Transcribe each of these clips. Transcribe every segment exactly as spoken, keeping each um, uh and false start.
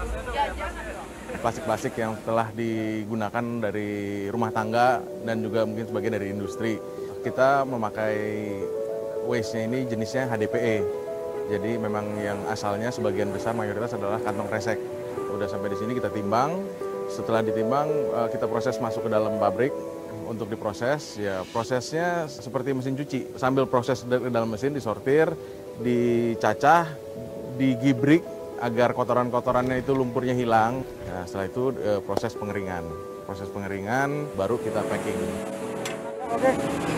plastik-plastik yang telah digunakan dari rumah tangga dan juga mungkin sebagian dari industri. Kita memakai waste-nya ini jenisnya H D P E. Jadi memang yang asalnya sebagian besar mayoritas adalah kantong kresek. Udah sampai di sini kita timbang, setelah ditimbang kita proses masuk ke dalam pabrik untuk diproses. Ya prosesnya seperti mesin cuci. Sambil proses dari dalam mesin disortir, dicacah, digibrik agar kotoran-kotorannya itu lumpurnya hilang. Nah, setelah itu e, proses pengeringan. Proses pengeringan baru kita packing. Oke.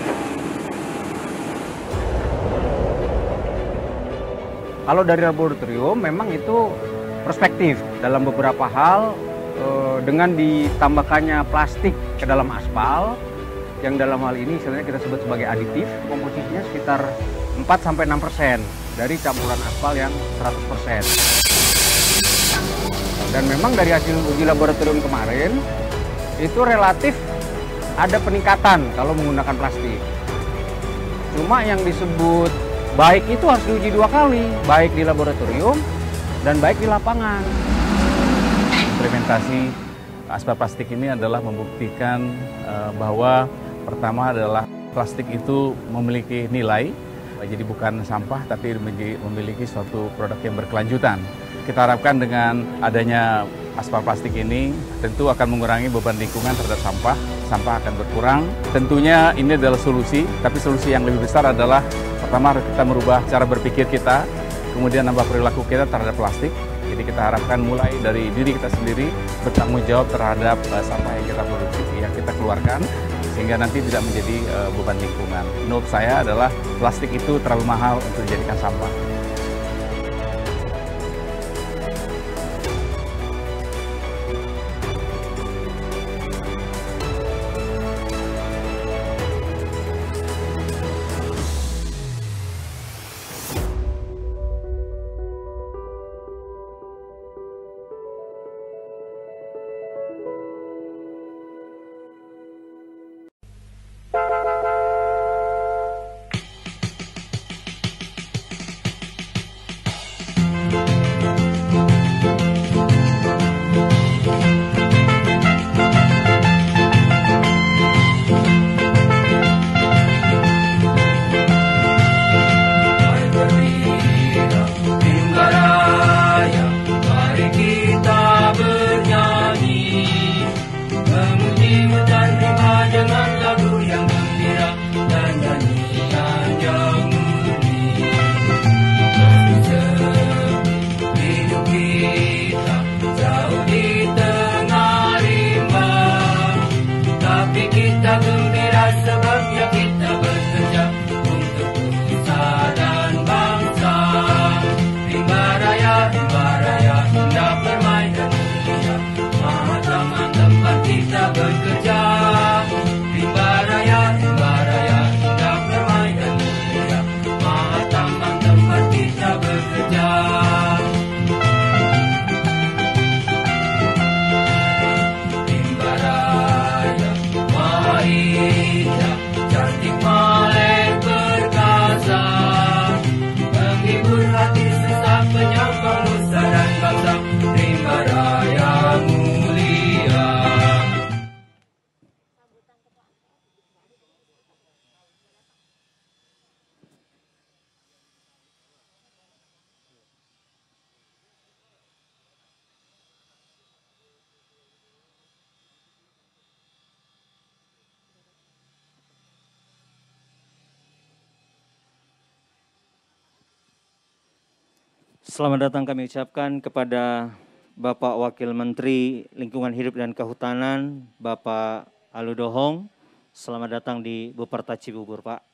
Kalau dari laboratorium memang itu perspektif dalam beberapa hal e, dengan ditambahkannya plastik ke dalam aspal yang dalam hal ini sebenarnya kita sebut sebagai aditif, komposisinya sekitar empat sampai enam persen dari campuran aspal yang seratus persen. Dan memang dari hasil uji laboratorium kemarin, itu relatif ada peningkatan kalau menggunakan plastik. Cuma yang disebut baik itu harus diuji dua kali, baik di laboratorium dan baik di lapangan. Implementasi aspal plastik ini adalah membuktikan uh, bahwa pertama adalah plastik itu memiliki nilai, jadi bukan sampah tapi memiliki suatu produk yang berkelanjutan. Kita harapkan dengan adanya aspal plastik ini tentu akan mengurangi beban lingkungan terhadap sampah, sampah akan berkurang. Tentunya ini adalah solusi, tapi solusi yang lebih besar adalah pertama kita merubah cara berpikir kita, kemudian nambah perilaku kita terhadap plastik. Jadi kita harapkan mulai dari diri kita sendiri bertanggung jawab terhadap uh, sampah yang kita produksi, yang kita keluarkan, sehingga nanti tidak menjadi uh, beban lingkungan. Menurut saya adalah plastik itu terlalu mahal untuk dijadikan sampah. Selamat datang kami ucapkan kepada Bapak Wakil Menteri Lingkungan Hidup dan Kehutanan, Bapak Alu Dohong. Selamat datang di Buperta Cibubur, Pak.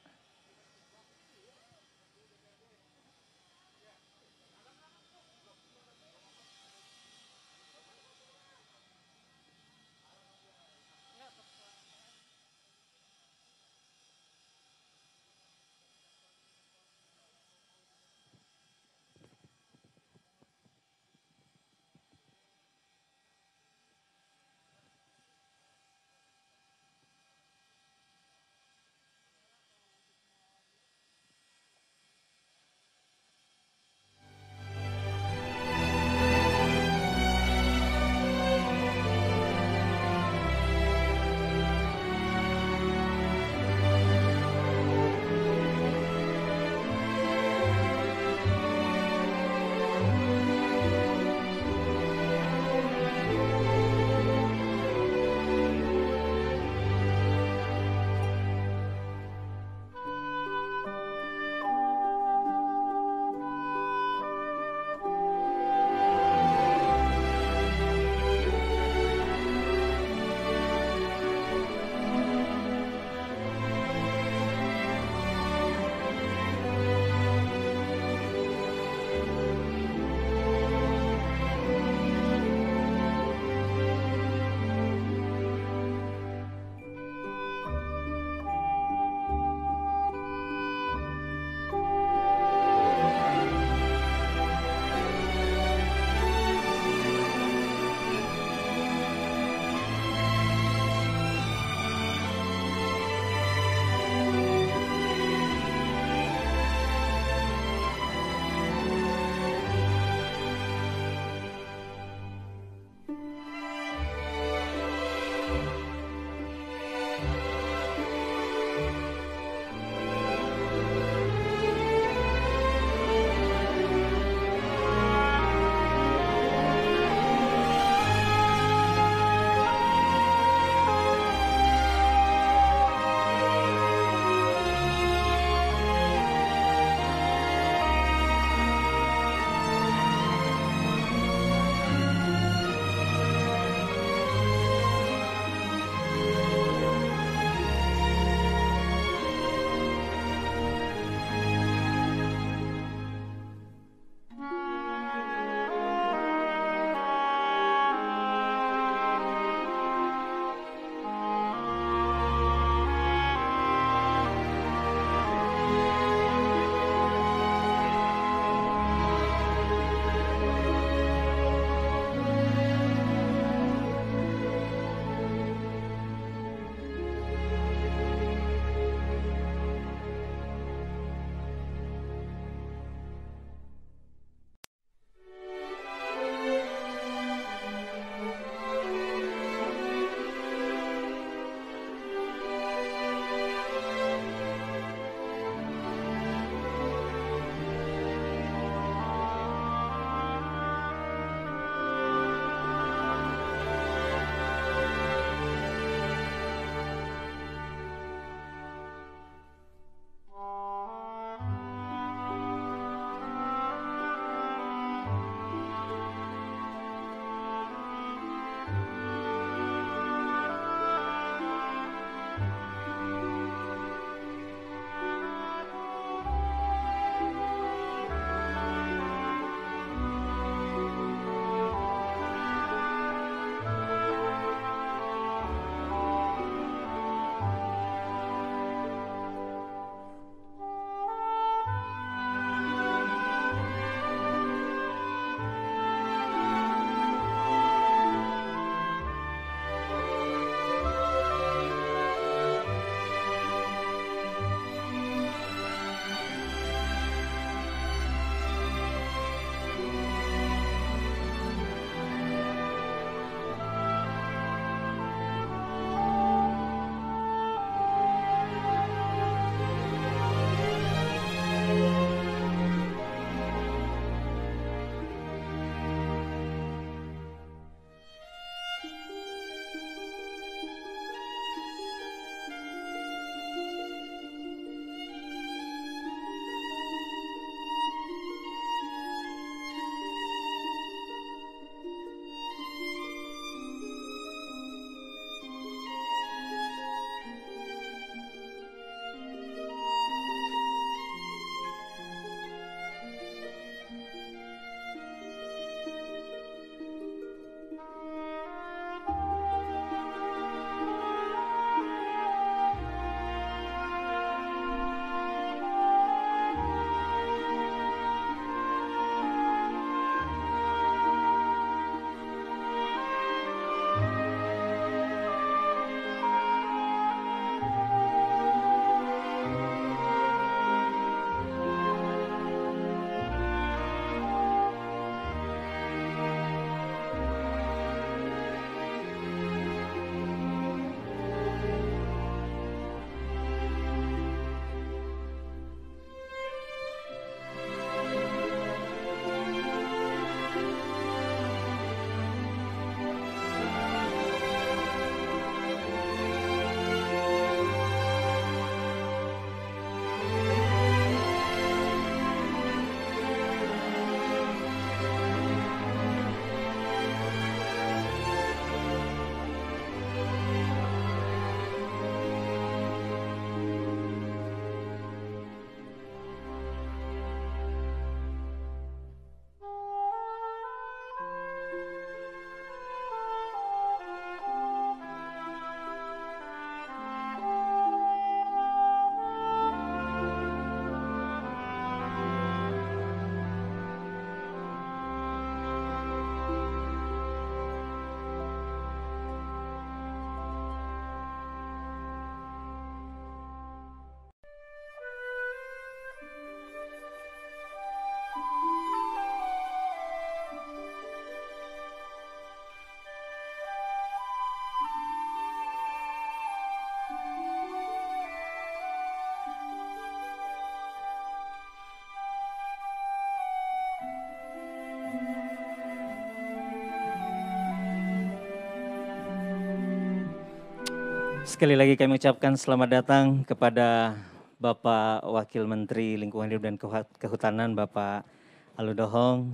Sekali lagi kami ucapkan selamat datang kepada Bapak Wakil Menteri Lingkungan Hidup dan Kehutanan, Bapak Aludohong.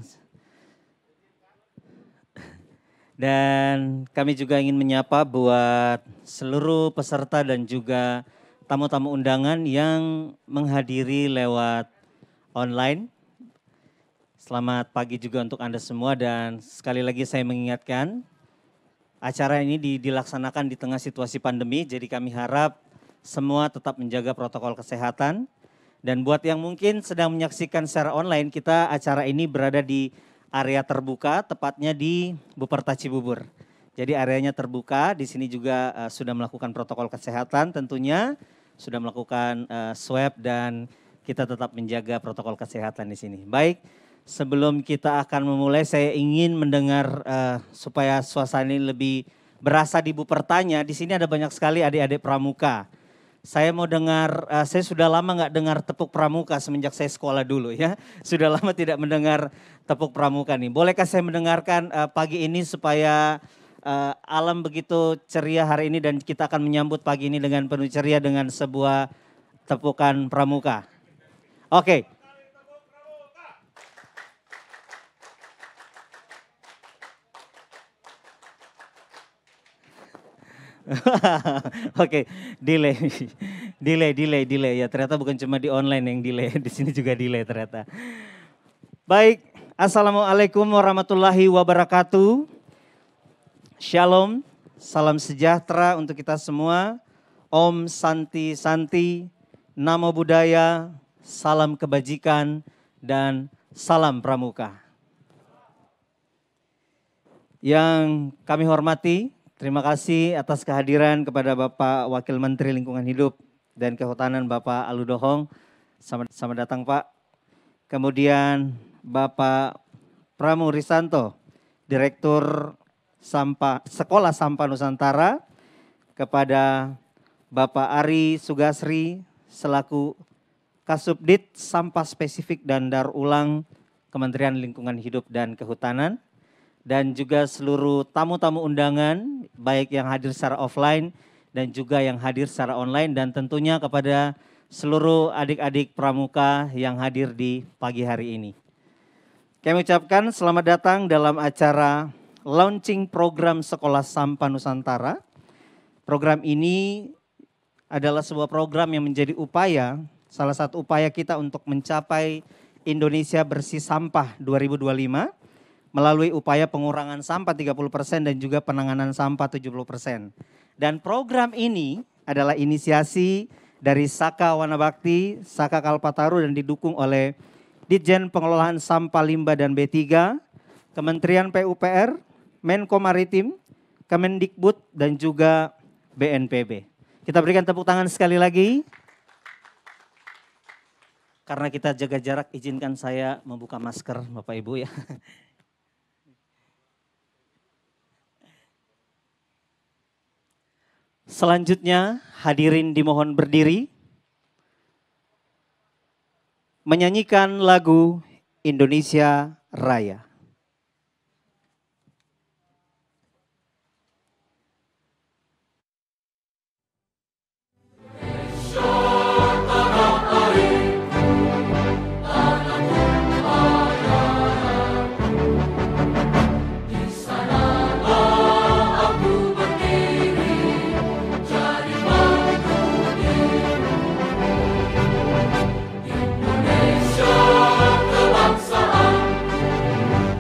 Dan kami juga ingin menyapa buat seluruh peserta dan juga tamu-tamu undangan yang menghadiri lewat online. Selamat pagi juga untuk Anda semua, dan sekali lagi saya mengingatkan acara ini dilaksanakan di tengah situasi pandemi, jadi kami harap semua tetap menjaga protokol kesehatan. Dan buat yang mungkin sedang menyaksikan secara online, kita acara ini berada di area terbuka, tepatnya di Buperta Cibubur. Jadi areanya terbuka, di sini juga uh, sudah melakukan protokol kesehatan tentunya, sudah melakukan uh, swab, dan kita tetap menjaga protokol kesehatan di sini. Baik, sebelum kita akan memulai, saya ingin mendengar uh, supaya suasana ini lebih berasa di Bupertanya. Di sini ada banyak sekali adik-adik pramuka. Saya mau dengar, uh, saya sudah lama nggak dengar tepuk pramuka semenjak saya sekolah dulu ya. Sudah lama tidak mendengar tepuk pramuka nih. Bolehkah saya mendengarkan uh, pagi ini supaya uh, alam begitu ceria hari ini, dan kita akan menyambut pagi ini dengan penuh ceria dengan sebuah tepukan pramuka. Oke. Okay. Oke, delay, delay, delay, delay. Ya ternyata bukan cuma di online yang delay, di sini juga delay ternyata. Baik, assalamualaikum warahmatullahi wabarakatuh. Shalom, salam sejahtera untuk kita semua. Om Santi Santi, Namo Buddhaya, salam kebajikan, dan salam pramuka. Yang kami hormati, terima kasih atas kehadiran kepada Bapak Wakil Menteri Lingkungan Hidup dan Kehutanan, Bapak Aludohong. Selamat, selamat datang Pak. Kemudian Bapak Pramu Risanto, Direktur Sampah, Sekolah Sampah Nusantara. Kepada Bapak Ari Sugasri, selaku Kasubdit Sampah Spesifik dan Daur Ulang Kementerian Lingkungan Hidup dan Kehutanan. Dan juga seluruh tamu-tamu undangan, baik yang hadir secara offline dan juga yang hadir secara online, dan tentunya kepada seluruh adik-adik pramuka yang hadir di pagi hari ini. Kami ucapkan selamat datang dalam acara launching program Sekolah Sampah Nusantara. Program ini adalah sebuah program yang menjadi upaya, salah satu upaya kita untuk mencapai Indonesia Bersih Sampah dua ribu dua puluh lima. Melalui upaya pengurangan sampah tiga puluh persen dan juga penanganan sampah tujuh puluh persen. Dan program ini adalah inisiasi dari Saka Wanabakti, Saka Kalpataru, dan didukung oleh Ditjen Pengelolaan Sampah Limbah dan B tiga, Kementerian P U P R, Menko Maritim, Kemendikbud, dan juga B N P B. Kita berikan tepuk tangan sekali lagi. Karena kita jaga jarak, izinkan saya membuka masker Bapak Ibu ya. Selanjutnya hadirin dimohon berdiri, menyanyikan lagu Indonesia Raya. Indonesia kebangsaan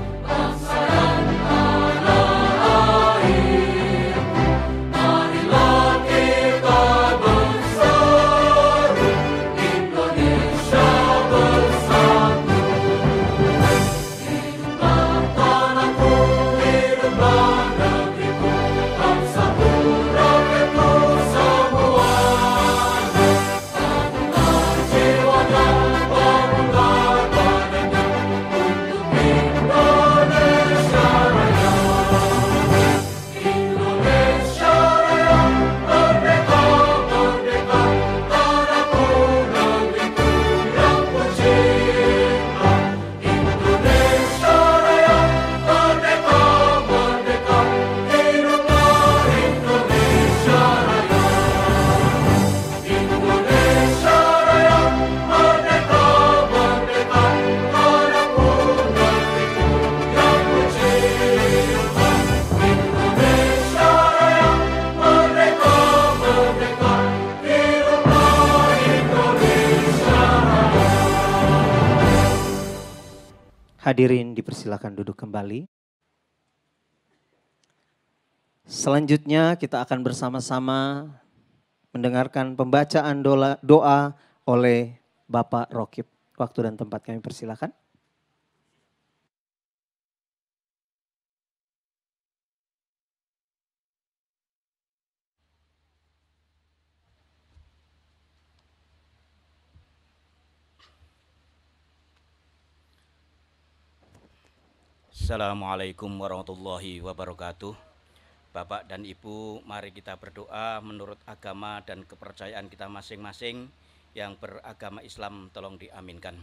Hadirin dipersilakan duduk kembali. Selanjutnya kita akan bersama-sama mendengarkan pembacaan doa, doa oleh Bapak Rokib. Waktu dan tempat kami persilakan. Assalamualaikum warahmatullahi wabarakatuh. Bapak dan Ibu, mari kita berdoa menurut agama dan kepercayaan kita masing-masing. Yang beragama Islam tolong diaminkan.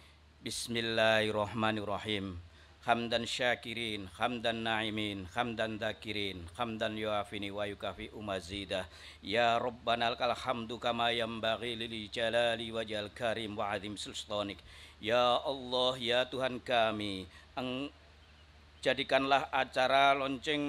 Bismillahirrahmanirrahim. Hamdan syakirin, hamdan na'imin, hamdan dhakirin, hamdan yuafini wa yukafi umazidah. Ya Rabbana lakal hamdu kama yambaghi lili jalali wajal karim wa azim sultanik. Ya Allah, ya Tuhan kami, Eng jadikanlah acara lonceng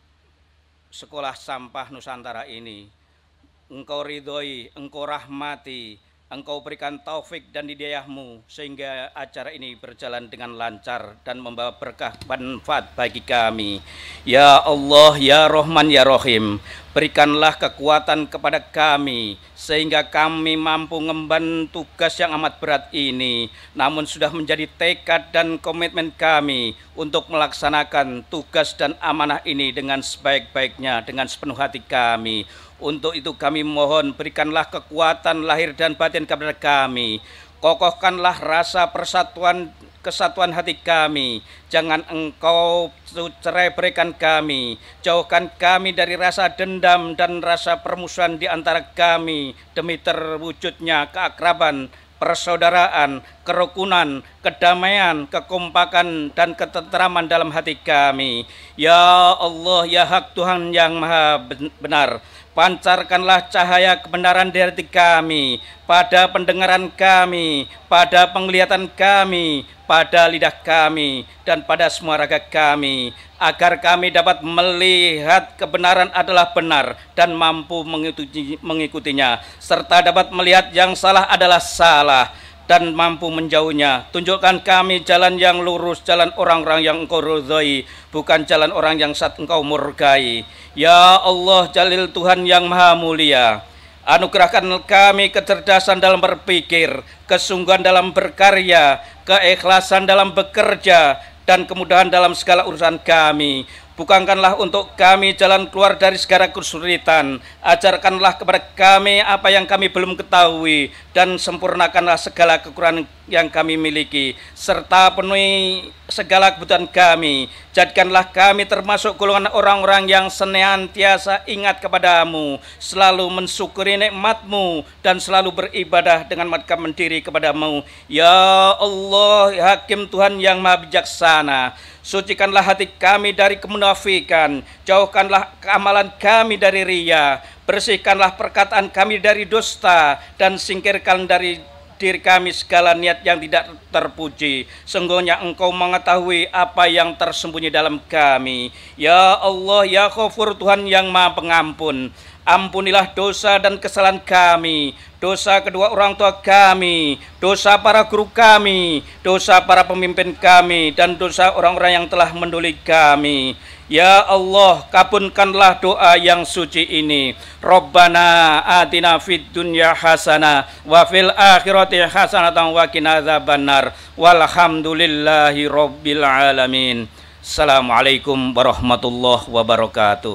sekolah sampah Nusantara ini Engkau ridhoi, Engkau rahmati, Engkau berikan taufik dan hidayahmu sehingga acara ini berjalan dengan lancar dan membawa berkah manfaat bagi kami. Ya Allah, ya Rahman, ya Rahim, berikanlah kekuatan kepada kami sehingga kami mampu mengemban tugas yang amat berat ini. Namun sudah menjadi tekad dan komitmen kami untuk melaksanakan tugas dan amanah ini dengan sebaik-baiknya, dengan sepenuh hati kami. Untuk itu kami mohon berikanlah kekuatan lahir dan batin kepada kami. Kokohkanlah rasa persatuan kesatuan hati kami. Jangan Engkau cerai berikan kami. Jauhkan kami dari rasa dendam dan rasa permusuhan di antara kami demi terwujudnya keakraban, persaudaraan, kerukunan, kedamaian, kekompakan, dan ketentraman dalam hati kami. Ya Allah, ya Hak Tuhan yang Maha Benar, pancarkanlah cahaya kebenaran di hati kami, pada pendengaran kami, pada penglihatan kami, pada lidah kami, dan pada semua raga kami, agar kami dapat melihat kebenaran adalah benar dan mampu mengikuti, mengikutinya, serta dapat melihat yang salah adalah salah dan mampu menjauhnya. Tunjukkan kami jalan yang lurus, jalan orang-orang yang Engkau ridhoi, bukan jalan orang yang saat Engkau murkai. Ya Allah, Jalil Tuhan yang Maha Mulia, anugerahkan kami kecerdasan dalam berpikir, kesungguhan dalam berkarya, keikhlasan dalam bekerja, dan kemudahan dalam segala urusan kami. Bukakanlah untuk kami jalan keluar dari segala kesulitan. Ajarkanlah kepada kami apa yang kami belum ketahui, dan sempurnakanlah segala kekurangan yang kami miliki, serta penuhi segala kebutuhan kami. Jadikanlah kami termasuk golongan orang-orang yang senantiasa ingat kepadamu, selalu mensyukuri nikmat-Mu, dan selalu beribadah dengan mendekatkan diri kepadamu. Ya Allah, Hakim Tuhan yang Maha Bijaksana, sucikanlah hati kami dari kemunafikan, jauhkanlah amalan kami dari riya, bersihkanlah perkataan kami dari dusta, dan singkirkan dari diri kami segala niat yang tidak terpuji. Sungguhnya Engkau mengetahui apa yang tersembunyi dalam kami. Ya Allah, ya Ghafur, Tuhan yang Maha Pengampun, ampunilah dosa dan kesalahan kami, dosa kedua orang tua kami, dosa para guru kami, dosa para pemimpin kami, dan dosa orang-orang yang telah mendulik kami. Ya Allah, kabulkanlah doa yang suci ini. Rabbana atina fid dunya hasanah wa fil akhirati hasanatan wa qina adzabannar. Walhamdulillahi rabbil alamin. Assalamualaikum warahmatullahi wabarakatuh.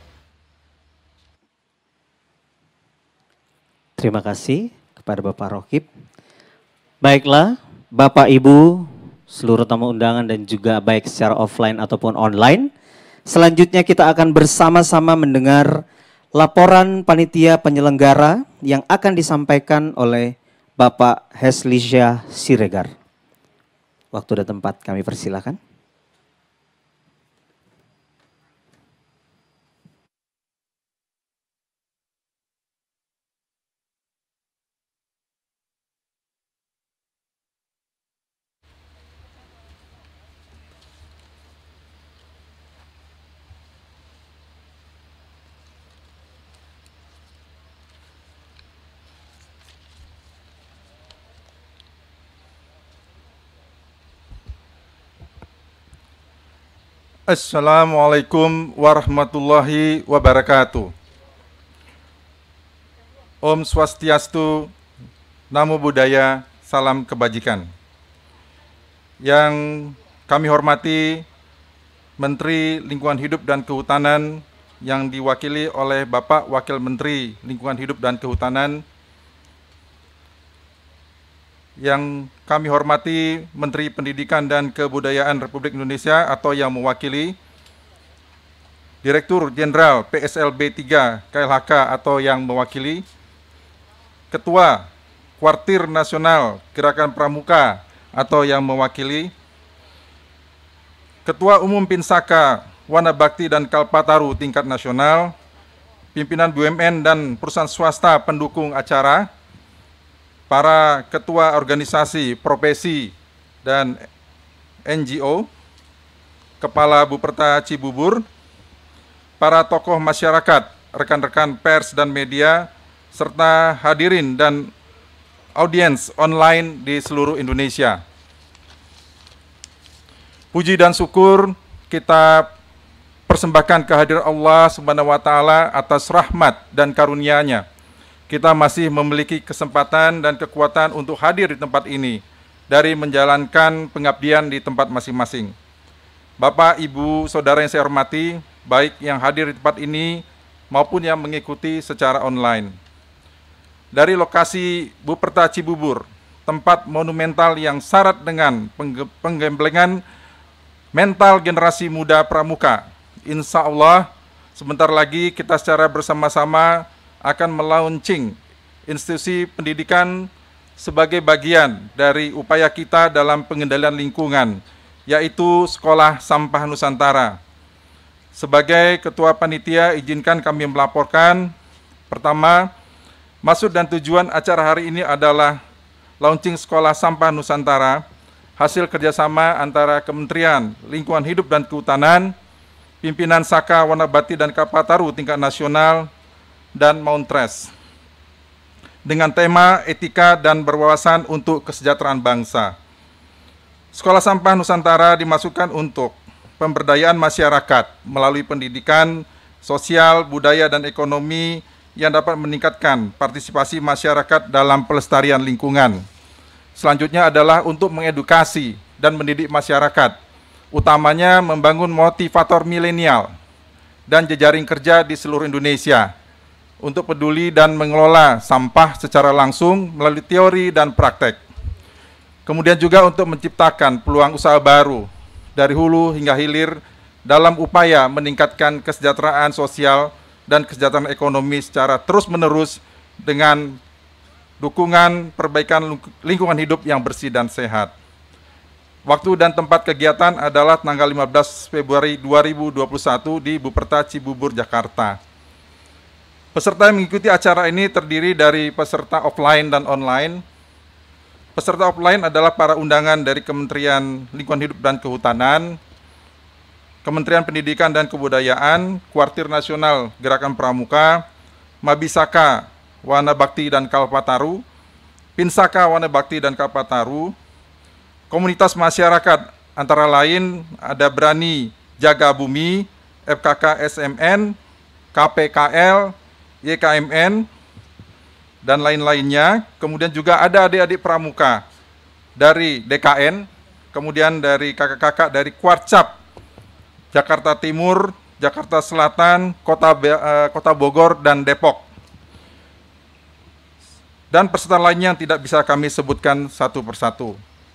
Terima kasih kepada Bapak Rokib. Baiklah, Bapak Ibu, seluruh tamu undangan dan juga baik secara offline ataupun online. Selanjutnya kita akan bersama-sama mendengar laporan panitia penyelenggara yang akan disampaikan oleh Bapak Heslisya Siregar. Waktu dan tempat kami persilakan. Assalamualaikum warahmatullahi wabarakatuh. Om Swastiastu, Namo Buddhaya, salam kebajikan. Yang kami hormati Menteri Lingkungan Hidup dan Kehutanan yang diwakili oleh Bapak Wakil Menteri Lingkungan Hidup dan Kehutanan, yang kami hormati Menteri Pendidikan dan Kebudayaan Republik Indonesia atau yang mewakili Direktur Jenderal P S L B tiga K L H K atau yang mewakili Ketua Kuartir Nasional Gerakan Pramuka atau yang mewakili Ketua Umum Pinsaka Wana Bakti dan Kalpataru tingkat nasional, pimpinan B U M N dan perusahaan swasta pendukung acara, para ketua organisasi profesi dan N G O, Kepala Buperta Cibubur, para tokoh masyarakat, rekan-rekan pers dan media, serta hadirin dan audiens online di seluruh Indonesia. Puji dan syukur kita persembahkan kehadiran Allah Subhanahu wa taala atas rahmat dan karunia-Nya. Kita masih memiliki kesempatan dan kekuatan untuk hadir di tempat ini dari menjalankan pengabdian di tempat masing-masing. Bapak, Ibu, Saudara yang saya hormati, baik yang hadir di tempat ini maupun yang mengikuti secara online. Dari lokasi Buperta Cibubur, tempat monumental yang syarat dengan penggemblengan mental generasi muda pramuka. Insya Allah, sebentar lagi kita secara bersama-sama akan melaunching institusi pendidikan sebagai bagian dari upaya kita dalam pengendalian lingkungan, yaitu Sekolah Sampah Nusantara. Sebagai Ketua Panitia, izinkan kami melaporkan, pertama, maksud dan tujuan acara hari ini adalah launching Sekolah Sampah Nusantara, hasil kerjasama antara Kementerian Lingkungan Hidup dan Kehutanan, pimpinan Saka Wana Bakti dan Kalpataru tingkat nasional, dan Mountres, dengan tema etika dan berwawasan untuk kesejahteraan bangsa. Sekolah Sampah Nusantara dimasukkan untuk pemberdayaan masyarakat melalui pendidikan, sosial, budaya, dan ekonomi yang dapat meningkatkan partisipasi masyarakat dalam pelestarian lingkungan. Selanjutnya adalah untuk mengedukasi dan mendidik masyarakat, utamanya membangun motivator milenial dan jejaring kerja di seluruh Indonesia untuk peduli dan mengelola sampah secara langsung melalui teori dan praktek. Kemudian juga untuk menciptakan peluang usaha baru dari hulu hingga hilir dalam upaya meningkatkan kesejahteraan sosial dan kesejahteraan ekonomi secara terus-menerus dengan dukungan perbaikan lingkungan hidup yang bersih dan sehat. Waktu dan tempat kegiatan adalah tanggal lima belas Februari dua ribu dua puluh satu di Buperta Cibubur, Jakarta. Peserta yang mengikuti acara ini terdiri dari peserta offline dan online. Peserta offline adalah para undangan dari Kementerian Lingkungan Hidup dan Kehutanan, Kementerian Pendidikan dan Kebudayaan, Kuartir Nasional Gerakan Pramuka, Mabisaka Wana Bakti dan Kalpataru, Pinsaka Wana Bakti dan Kalpataru, komunitas masyarakat antara lain ada Berani Jaga Bumi, F K K S M N, K P K L, Y K M N, dan lain-lainnya. Kemudian juga ada adik-adik pramuka dari D K N, kemudian dari kakak-kakak dari Kuarcap, Jakarta Timur, Jakarta Selatan, Kota, uh, Kota Bogor, dan Depok. Dan peserta lainnya yang tidak bisa kami sebutkan satu persatu.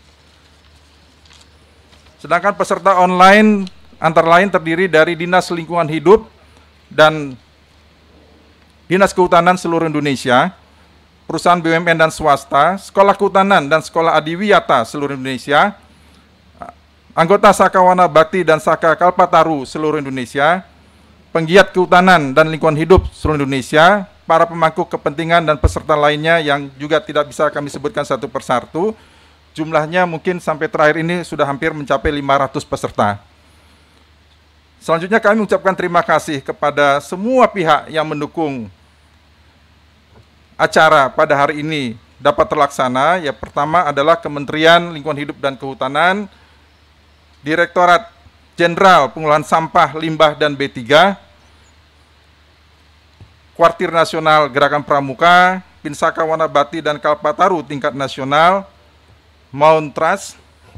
Sedangkan peserta online antara lain terdiri dari Dinas Lingkungan Hidup dan Dinas Kehutanan seluruh Indonesia, perusahaan B U M N dan swasta, Sekolah Kehutanan dan Sekolah Adiwiyata seluruh Indonesia, anggota Saka Wana Bakti dan Saka Kalpataru seluruh Indonesia, penggiat kehutanan dan lingkungan hidup seluruh Indonesia, para pemangku kepentingan dan peserta lainnya yang juga tidak bisa kami sebutkan satu persatu. Jumlahnya mungkin sampai terakhir ini sudah hampir mencapai lima ratus peserta. Selanjutnya kami mengucapkan terima kasih kepada semua pihak yang mendukung acara pada hari ini dapat terlaksana. Yang pertama adalah Kementerian Lingkungan Hidup dan Kehutanan, Direktorat Jenderal Pengolahan Sampah, Limbah, dan B tiga, Kuartir Nasional Gerakan Pramuka, Pinsaka Wanabakti dan Kalpataru tingkat nasional, Mount Trust.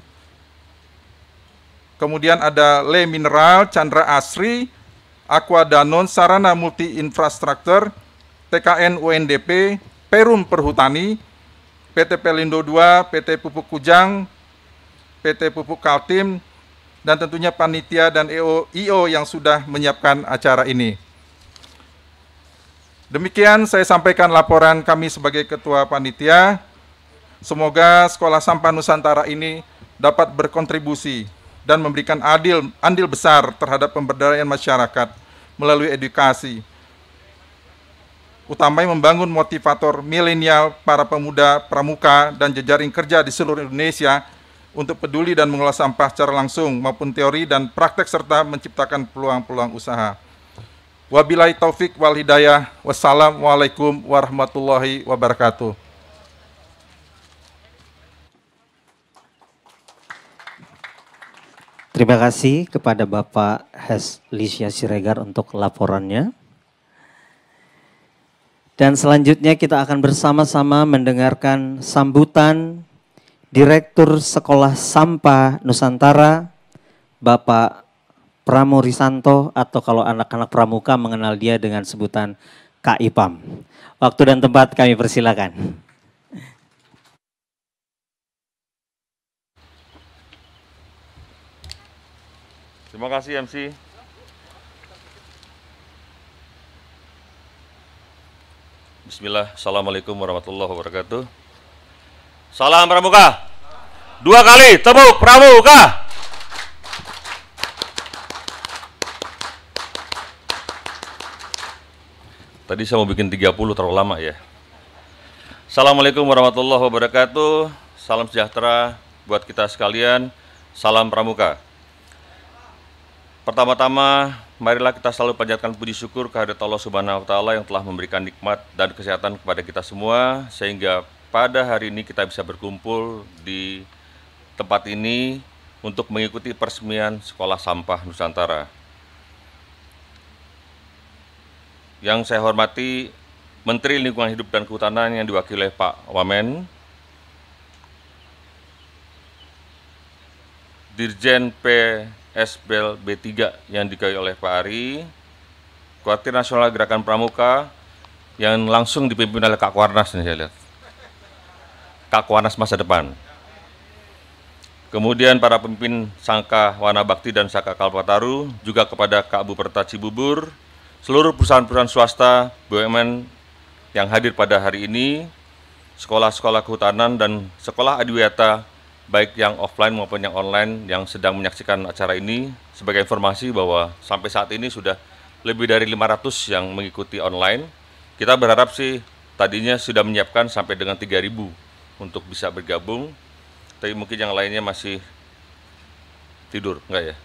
Kemudian ada Le Mineral, Chandra Asri, Aqua Danon, Sarana Multi Infrastruktur, T K N U N D P, Perum Perhutani, P T Pelindo dua, P T Pupuk Kujang, P T Pupuk Kaltim, dan tentunya panitia dan I O yang sudah menyiapkan acara ini. Demikian saya sampaikan laporan kami sebagai Ketua Panitia. Semoga Sekolah Sampah Nusantara ini dapat berkontribusi dan memberikan adil, andil besar terhadap pemberdayaan masyarakat melalui edukasi, utamanya membangun motivator milenial, para pemuda, pramuka, dan jejaring kerja di seluruh Indonesia untuk peduli dan mengelola sampah secara langsung maupun teori dan praktek serta menciptakan peluang-peluang usaha. Wabillahi taufik wal hidayah. Wassalamualaikum warahmatullahi wabarakatuh. Terima kasih kepada Bapak Heslisya Siregar untuk laporannya. Dan selanjutnya kita akan bersama-sama mendengarkan sambutan Direktur Sekolah Sampah Nusantara, Bapak Pramo Risanto, atau kalau anak-anak pramuka mengenal dia dengan sebutan Kak Ipam. Waktu dan tempat kami persilakan. Terima kasih M C. Bismillah, Assalamualaikum warahmatullahi wabarakatuh. Salam Pramuka. Dua kali tepuk Pramuka. Tadi saya mau bikin tiga puluh, terlalu lama ya. Assalamualaikum warahmatullahi wabarakatuh. Salam sejahtera buat kita sekalian. Salam Pramuka. Pertama-tama, marilah kita selalu panjatkan puji syukur kehadirat Allah Subhanahu wa Ta'ala yang telah memberikan nikmat dan kesehatan kepada kita semua, sehingga pada hari ini kita bisa berkumpul di tempat ini untuk mengikuti peresmian Sekolah Sampah Nusantara. Yang saya hormati Menteri Lingkungan Hidup dan Kehutanan yang diwakili oleh Pak Wamen, Dirjen P S B L B tiga yang diketuai oleh Pak Ari, Kuartir Nasional Gerakan Pramuka yang langsung dipimpin oleh Kak Kuarnas, nih saya lihat. Kak Kuarnas masa depan. Kemudian para pemimpin Sangka Wanabakti dan Sangka Kalpataru, juga kepada Kak Buperta Cibubur, seluruh perusahaan-perusahaan swasta, B U M N yang hadir pada hari ini, sekolah-sekolah kehutanan dan sekolah adiwiyata, baik yang offline maupun yang online yang sedang menyaksikan acara ini. Sebagai informasi bahwa sampai saat ini sudah lebih dari lima ratus yang mengikuti online. Kita berharap sih tadinya sudah menyiapkan sampai dengan tiga ribu untuk bisa bergabung, tapi mungkin yang lainnya masih tidur, enggak ya?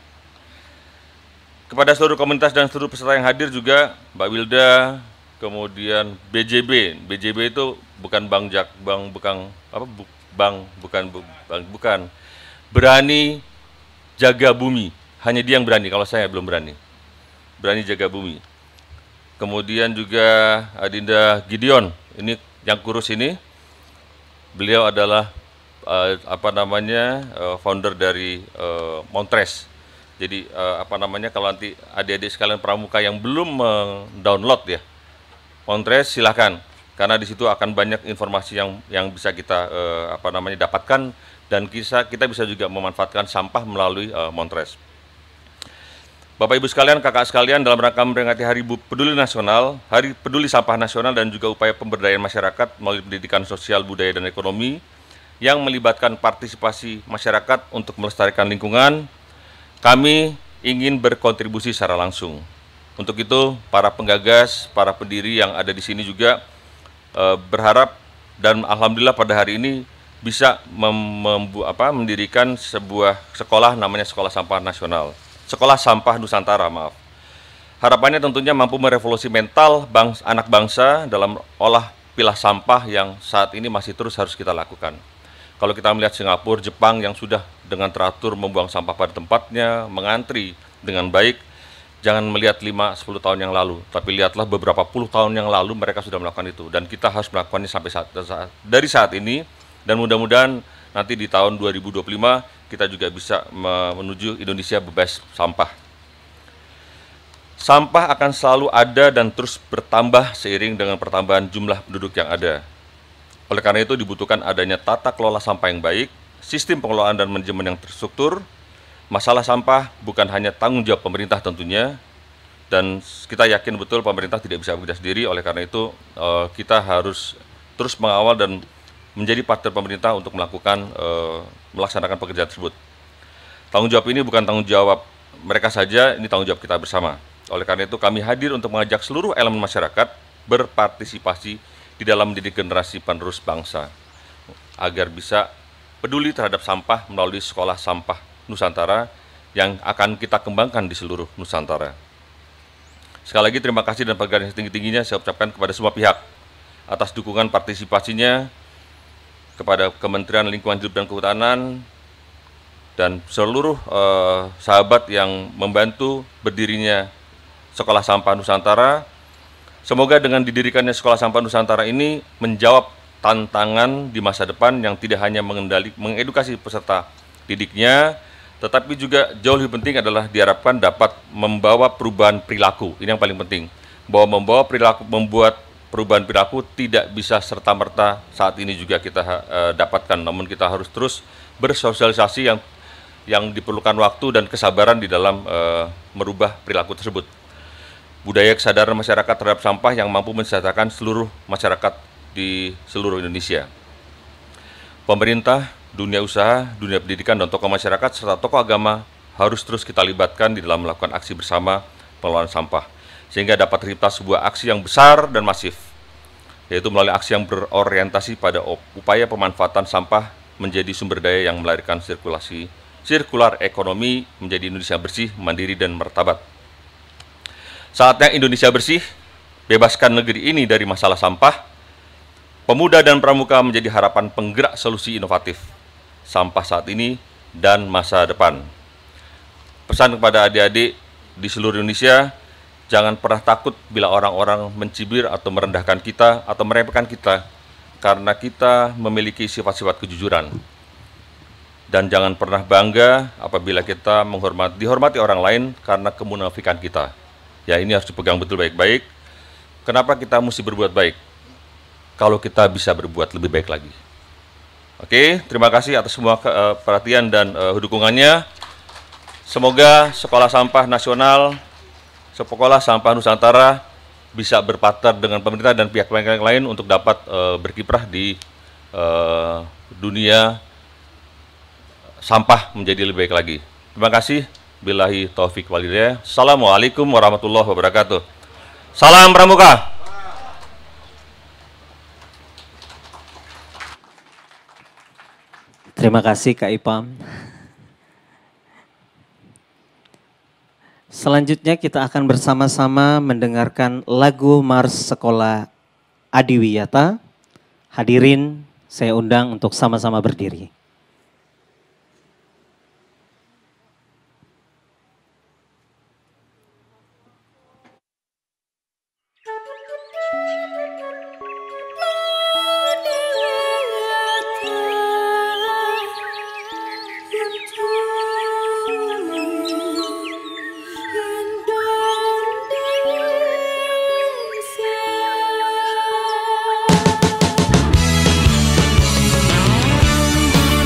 Kepada seluruh komunitas dan seluruh peserta yang hadir juga, Mbak Wilda, kemudian B J B. B J B itu bukan Bang Jak, Bang bukan apa bu, Bang bukan Bang bukan. Berani jaga bumi. Hanya dia yang berani, kalau saya belum berani. Berani jaga bumi. Kemudian juga Adinda Gideon, ini yang kurus ini. Beliau adalah uh, apa namanya uh, founder dari uh, Montres. Jadi uh, apa namanya kalau nanti adik-adik sekalian pramuka yang belum mendownload ya Montres, silahkan, karena di situ akan banyak informasi yang yang bisa kita uh, apa namanya dapatkan, dan kita kita bisa juga memanfaatkan sampah melalui uh, Montres. Bapak Ibu sekalian, kakak sekalian, dalam rangka memperingati Hari Peduli Nasional, Hari Peduli Sampah Nasional, dan juga upaya pemberdayaan masyarakat melalui pendidikan sosial, budaya, dan ekonomi yang melibatkan partisipasi masyarakat untuk melestarikan lingkungan, kami ingin berkontribusi secara langsung. Untuk itu, para penggagas, para pendiri yang ada di sini juga eh, berharap, dan alhamdulillah pada hari ini bisa mem, mem, apa, mendirikan sebuah sekolah namanya Sekolah Sampah Nasional. Sekolah Sampah Nusantara, maaf. Harapannya tentunya mampu merevolusi mental bangsa, anak bangsa dalam olah pilah sampah yang saat ini masih terus harus kita lakukan. Kalau kita melihat Singapura, Jepang yang sudah dengan teratur membuang sampah pada tempatnya, mengantri dengan baik. Jangan melihat lima sampai sepuluh tahun yang lalu, tapi lihatlah beberapa puluh tahun yang lalu mereka sudah melakukan itu. Dan kita harus melakukannya sampai saat, saat dari saat ini, dan mudah-mudahan nanti di tahun dua ribu dua puluh lima kita juga bisa menuju Indonesia bebas sampah. Sampah akan selalu ada dan terus bertambah seiring dengan pertambahan jumlah penduduk yang ada. Oleh karena itu dibutuhkan adanya tata kelola sampah yang baik, sistem pengelolaan dan manajemen yang terstruktur. Masalah sampah bukan hanya tanggung jawab pemerintah tentunya, dan kita yakin betul pemerintah tidak bisa bekerja sendiri. Oleh karena itu kita harus terus mengawal dan menjadi partner pemerintah untuk melakukan melaksanakan pekerjaan tersebut. Tanggung jawab ini bukan tanggung jawab mereka saja, ini tanggung jawab kita bersama. Oleh karena itu kami hadir untuk mengajak seluruh elemen masyarakat berpartisipasi di dalam mendidik generasi penerus bangsa agar bisa peduli terhadap sampah melalui sekolah sampah Nusantara yang akan kita kembangkan di seluruh Nusantara. Sekali lagi terima kasih dan penghargaan yang setinggi-tingginya saya ucapkan kepada semua pihak atas dukungan partisipasinya, kepada Kementerian Lingkungan Hidup dan Kehutanan dan seluruh eh, sahabat yang membantu berdirinya Sekolah Sampah Nusantara. Semoga dengan didirikannya Sekolah Sampah Nusantara ini menjawab tantangan di masa depan yang tidak hanya mengendali, mengedukasi peserta didiknya, tetapi juga jauh lebih penting adalah diharapkan dapat membawa perubahan perilaku. Ini yang paling penting, bahwa membawa perilaku, membuat perubahan perilaku tidak bisa serta-merta saat ini juga kita uh, dapatkan, namun kita harus terus bersosialisasi yang yang diperlukan waktu dan kesabaran di dalam uh, merubah perilaku tersebut. Budaya kesadaran masyarakat terhadap sampah yang mampu mensejahterakan seluruh masyarakat di seluruh Indonesia. Pemerintah, dunia usaha, dunia pendidikan, dan tokoh masyarakat serta tokoh agama harus terus kita libatkan di dalam melakukan aksi bersama pengelolaan sampah, sehingga dapat tercipta sebuah aksi yang besar dan masif, yaitu melalui aksi yang berorientasi pada upaya pemanfaatan sampah menjadi sumber daya yang melahirkan sirkulasi sirkular ekonomi menjadi Indonesia bersih, mandiri, dan martabat. Saatnya Indonesia bersih, bebaskan negeri ini dari masalah sampah. Pemuda dan pramuka menjadi harapan penggerak solusi inovatif sampah saat ini dan masa depan. Pesan kepada adik-adik di seluruh Indonesia, jangan pernah takut bila orang-orang mencibir atau merendahkan kita atau meremehkan kita karena kita memiliki sifat-sifat kejujuran. Dan jangan pernah bangga apabila kita menghormati, dihormati orang lain karena kemunafikan kita. Ya, ini harus dipegang betul baik-baik. Kenapa kita mesti berbuat baik kalau kita bisa berbuat lebih baik lagi? Oke, terima kasih atas semua uh, perhatian dan uh, dukungannya. Semoga Sekolah Sampah Nasional, Sekolah Sampah Nusantara bisa berpartner dengan pemerintah dan pihak-pihak yang lain untuk dapat uh, berkiprah di uh, dunia sampah menjadi lebih baik lagi. Terima kasih. Billahi taufik walhidayah. Assalamualaikum warahmatullahi wabarakatuh. Salam Pramuka. Terima kasih Kak Ipam. Selanjutnya kita akan bersama-sama mendengarkan lagu Mars Sekolah Adiwiyata. Hadirin saya undang untuk sama-sama berdiri. Thank you.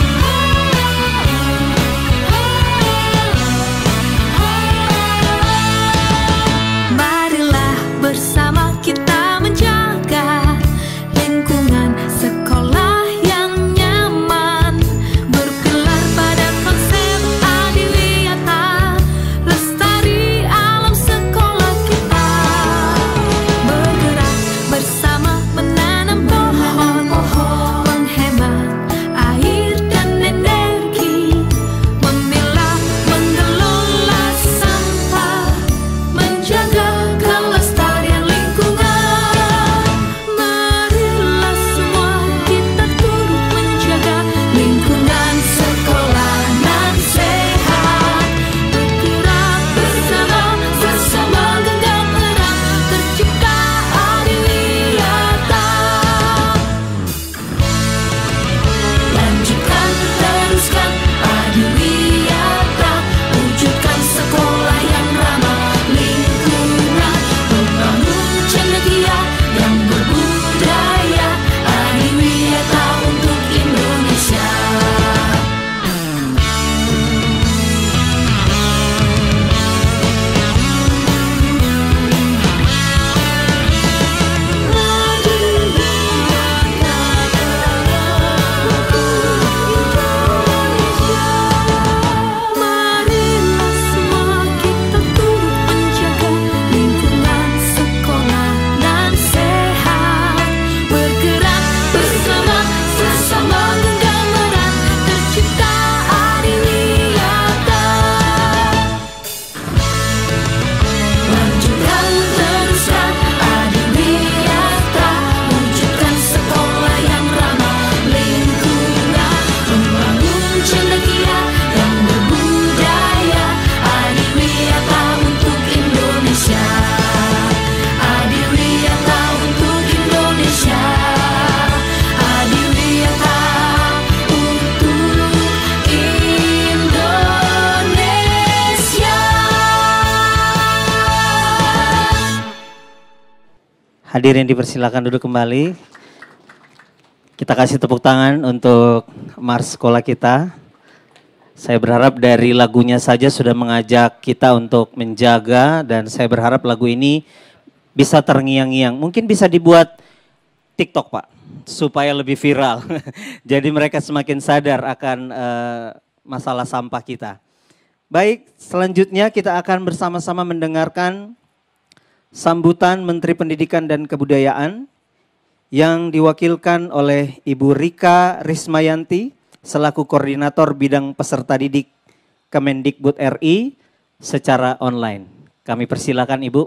Hadirin dipersilakan duduk kembali. Kita kasih tepuk tangan untuk Mars sekolah kita. Saya berharap dari lagunya saja sudah mengajak kita untuk menjaga, dan saya berharap lagu ini bisa terngiang-ngiang. Mungkin bisa dibuat TikTok, Pak, supaya lebih viral. Jadi mereka semakin sadar akan uh, masalah sampah kita. Baik, selanjutnya kita akan bersama-sama mendengarkan sambutan Menteri Pendidikan dan Kebudayaan yang diwakilkan oleh Ibu Rika Rismayanti selaku Koordinator Bidang Peserta Didik Kemendikbud R I secara online. Kami persilakan Ibu.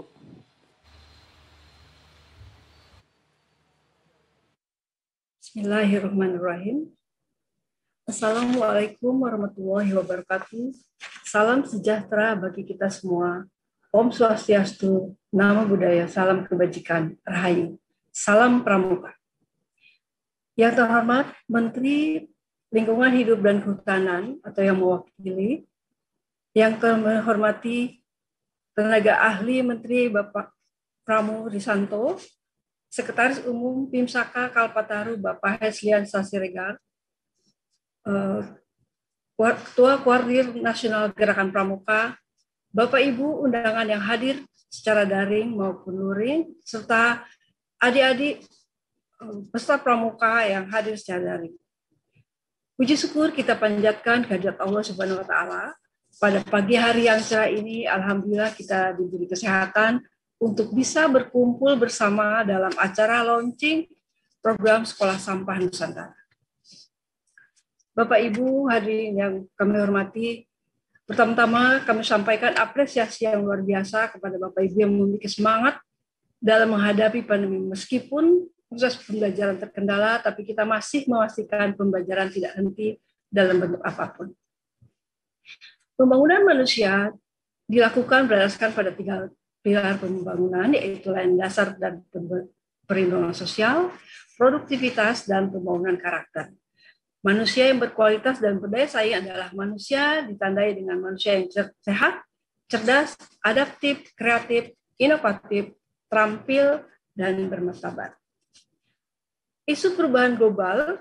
Bismillahirrahmanirrahim. Assalamualaikum warahmatullahi wabarakatuh. Salam sejahtera bagi kita semua. Om Swastiastu, Namo Buddhaya, salam kebajikan, Rahayu, salam Pramuka. Yang terhormat Menteri Lingkungan Hidup dan Kehutanan atau yang mewakili, yang kami hormati tenaga ahli Menteri Bapak Pramu Risanto, Sekretaris Umum Pimsaka Kalpataru Bapak Heslian Sasiregar, Ketua Koordinator Nasional Gerakan Pramuka, Bapak Ibu undangan yang hadir secara daring maupun luring, serta adik-adik peserta pramuka yang hadir secara daring. Puji syukur kita panjatkan kehadirat Allah Subhanahu wa taala. Pada pagi hari yang cerah ini, alhamdulillah kita diberi kesehatan untuk bisa berkumpul bersama dalam acara launching program Sekolah Sampah Nusantara. Bapak Ibu hadirin yang kami hormati, pertama-tama kami sampaikan apresiasi yang luar biasa kepada Bapak Ibu yang memiliki semangat dalam menghadapi pandemi. Meskipun proses pembelajaran terkendala, tapi kita masih memastikan pembelajaran tidak henti dalam bentuk apapun. Pembangunan manusia dilakukan berdasarkan pada tiga pilar pembangunan, yaitu layanan dasar dan perlindungan sosial, produktivitas, dan pembangunan karakter. Manusia yang berkualitas dan berdaya saing adalah manusia ditandai dengan manusia yang sehat, cerdas, adaptif, kreatif, inovatif, terampil, dan bermartabat. Isu perubahan global,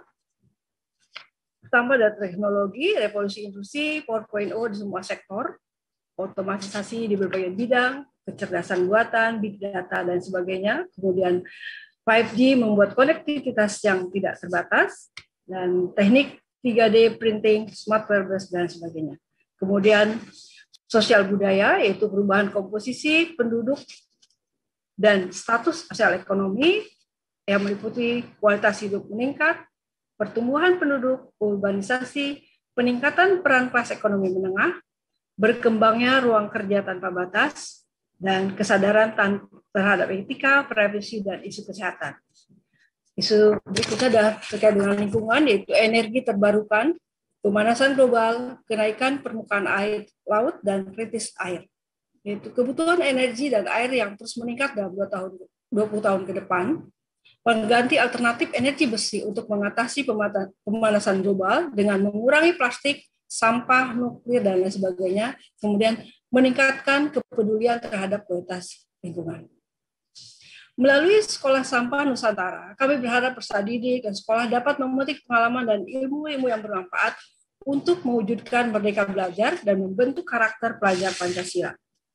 tambah dari teknologi, revolusi industri empat titik nol di semua sektor, otomatisasi di berbagai bidang, kecerdasan buatan, big data, dan sebagainya. Kemudian lima G membuat konektivitas yang tidak terbatas, dan teknik tiga D printing, smart wearables, dan sebagainya. Kemudian sosial budaya, yaitu perubahan komposisi penduduk dan status sosial ekonomi, yang meliputi kualitas hidup meningkat, pertumbuhan penduduk, urbanisasi, peningkatan peran kelas ekonomi menengah, berkembangnya ruang kerja tanpa batas, dan kesadaran terhadap etika, privasi, dan isu kesehatan. Isu berikutnya adalah terkait dengan lingkungan, yaitu energi terbarukan, pemanasan global, kenaikan permukaan air laut, dan kritis air. Yaitu kebutuhan energi dan air yang terus meningkat dalam dua puluh tahun ke depan, pengganti alternatif energi besi untuk mengatasi pemanasan global dengan mengurangi plastik, sampah, nuklir, dan lain sebagainya, kemudian meningkatkan kepedulian terhadap kualitas lingkungan. Melalui Sekolah Sampah Nusantara, kami berharap peserta didik dan sekolah dapat memetik pengalaman dan ilmu-ilmu yang bermanfaat untuk mewujudkan merdeka belajar dan membentuk karakter pelajar Pancasila.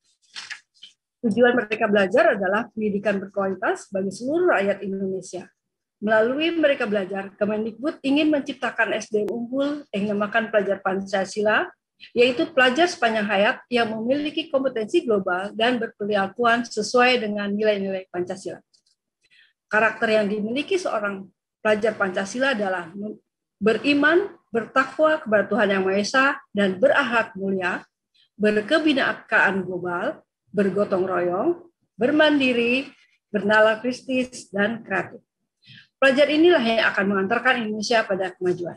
Tujuan Merdeka Belajar adalah pendidikan berkualitas bagi seluruh rakyat Indonesia. Melalui Merdeka Belajar, Kemendikbud ingin menciptakan S D M unggul yang dinamakan pelajar Pancasila, yaitu pelajar sepanjang hayat yang memiliki kompetensi global dan berperilakuan sesuai dengan nilai-nilai Pancasila. Karakter yang dimiliki seorang pelajar Pancasila adalah beriman, bertakwa kepada Tuhan Yang Maha Esa, dan berakhlak mulia, berkebinakaan global, bergotong royong, bermandiri, bernalar kritis, dan kreatif. Pelajar inilah yang akan mengantarkan Indonesia pada kemajuan.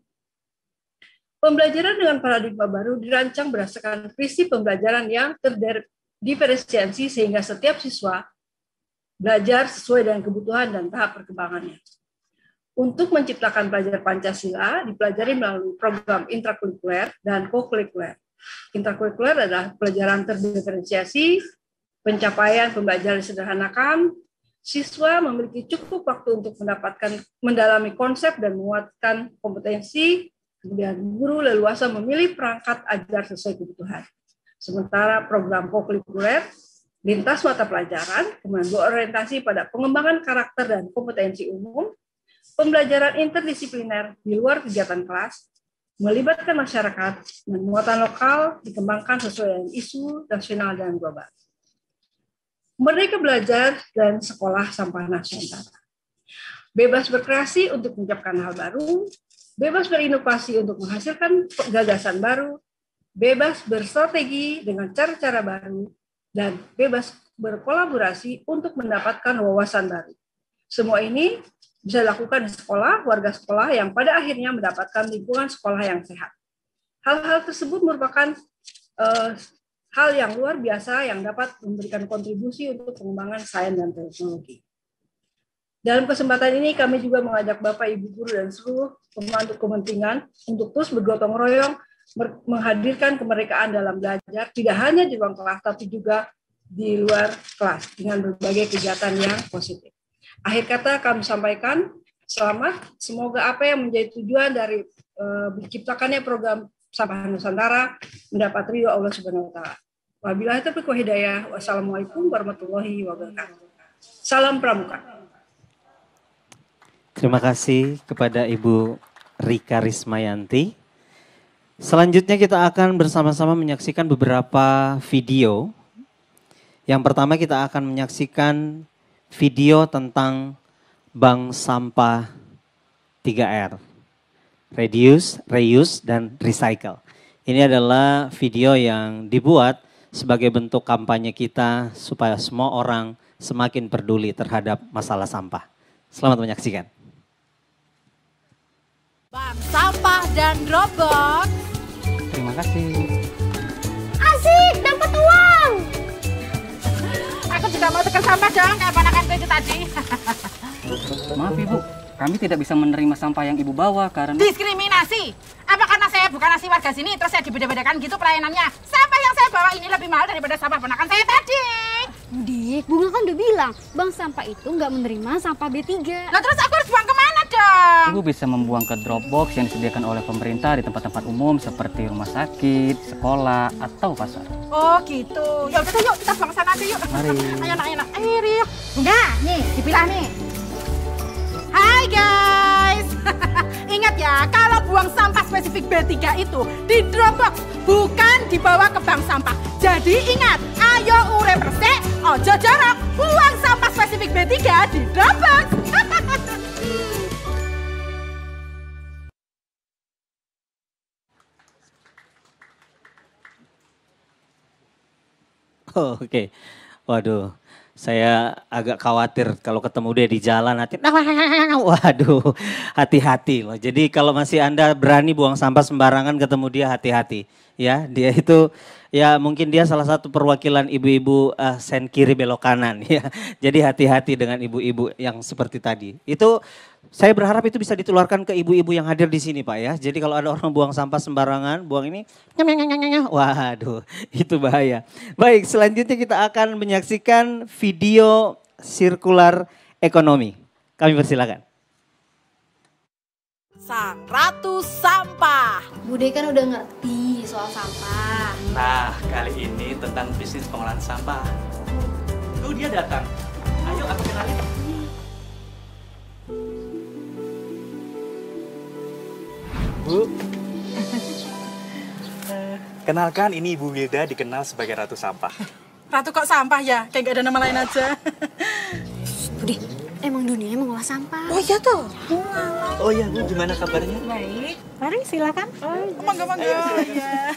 Pembelajaran dengan paradigma baru dirancang berdasarkan prinsip pembelajaran yang terdiferensiasi sehingga setiap siswa belajar sesuai dengan kebutuhan dan tahap perkembangannya. Untuk menciptakan pelajar Pancasila dipelajari melalui program intrakurikuler dan kokurikuler. Intrakurikuler adalah pelajaran terdiferensiasi, pencapaian pembelajaran disederhanakan, Siswa memiliki cukup waktu untuk mendapatkan mendalami konsep dan menguatkan kompetensi, kemudian guru leluasa memilih perangkat ajar sesuai kebutuhan. Sementara program kokurikuler lintas mata pelajaran, kemudian berorientasi pada pengembangan karakter dan kompetensi umum, pembelajaran interdisipliner di luar kegiatan kelas, melibatkan masyarakat, dan muatan lokal dikembangkan sesuai dengan isu nasional dan global. Merdeka belajar dan sekolah sampah Nusantara. Bebas berkreasi untuk menciptakan hal baru, bebas berinovasi untuk menghasilkan gagasan baru, bebas berstrategi dengan cara-cara baru, dan bebas berkolaborasi untuk mendapatkan wawasan baru. Semua ini bisa dilakukan di sekolah, warga sekolah yang pada akhirnya mendapatkan lingkungan sekolah yang sehat. Hal-hal tersebut merupakan uh, hal yang luar biasa yang dapat memberikan kontribusi untuk pengembangan sains dan teknologi. Dalam kesempatan ini kami juga mengajak Bapak, Ibu guru dan seluruh pemangku kepentingan untuk terus bergotong royong menghadirkan kemerdekaan dalam belajar, tidak hanya di ruang kelas tapi juga di luar kelas dengan berbagai kegiatan yang positif. Akhir kata kami sampaikan selamat, semoga apa yang menjadi tujuan dari uh, diciptakannya program Sampah Nusantara mendapat ridho Allah Subhanahu wa taala. Wabillahi taufiq wal hidayah. Wassalamualaikum warahmatullahi wabarakatuh. Salam Pramuka. Terima kasih kepada Ibu Rika Rismayanti. Selanjutnya kita akan bersama-sama menyaksikan beberapa video. Yang pertama kita akan menyaksikan video tentang Bank Sampah tiga R. Reduce, reuse, dan recycle. Ini adalah video yang dibuat sebagai bentuk kampanye kita supaya semua orang semakin peduli terhadap masalah sampah. Selamat menyaksikan. Bank Sampah dan Robot. Terima kasih. Asik, dapat uang. Aku juga mau tekan sampah dong, kayak ponakanku itu tadi. Maaf Ibu, kami tidak bisa menerima sampah yang Ibu bawa karena... Diskriminasi? Apa karena saya bukan asli warga sini, terus saya dibeda-bedakan gitu pelayanannya? Sampah yang saya bawa ini lebih mahal daripada sampah ponakan saya tadi. Dik, Bunga kan udah bilang, bank sampah itu nggak menerima sampah B tiga. Nah terus aku harus buang kemana dong? Ibu bisa membuang ke Dropbox yang disediakan oleh pemerintah di tempat-tempat umum seperti rumah sakit, sekolah, atau pasar. Oh gitu, ya udah yuk kita buang sana aja yuk. Mari. Ayo nak, ayo nak, ayo yuk. Enggak, nih dipilah nih. Hai guys, ingat ya kalau buang sampah spesifik B tiga itu di Dropbox, bukan dibawa ke bank sampah. Jadi ingat, ayo urep resik, ojo jorok, buang sampah spesifik B tiga di Dropbox. Oh, oke, okay. Waduh. Saya agak khawatir kalau ketemu dia di jalan hati. Waduh, hati-hati loh. Jadi kalau masih Anda berani buang sampah sembarangan ketemu dia, hati-hati. Ya, dia itu ya mungkin dia salah satu perwakilan ibu-ibu uh, sen kiri belok kanan ya. Jadi hati-hati dengan ibu-ibu yang seperti tadi. Itu saya berharap itu bisa ditularkan ke ibu-ibu yang hadir di sini Pak ya. Jadi kalau ada orang buang sampah sembarangan, buang ini, waduh itu bahaya. Baik, selanjutnya kita akan menyaksikan video sirkular ekonomi. Kami persilakan. Sang Ratu Sampah. Bude kan udah ngerti soal sampah. Nah, kali ini tentang bisnis pengolahan sampah. Tuh dia datang. Ayo aku kenalin. Bu, kenalkan ini Ibu Wilda dikenal sebagai Ratu Sampah. Ratu kok sampah ya? Kayak gak ada nama lain aja. Bude, emang dunia mengolah sampah. Oh iya tuh. Oh iya Bu, gimana kabarnya? Baik, mari silakan. Oh, mangga mangga. Ya.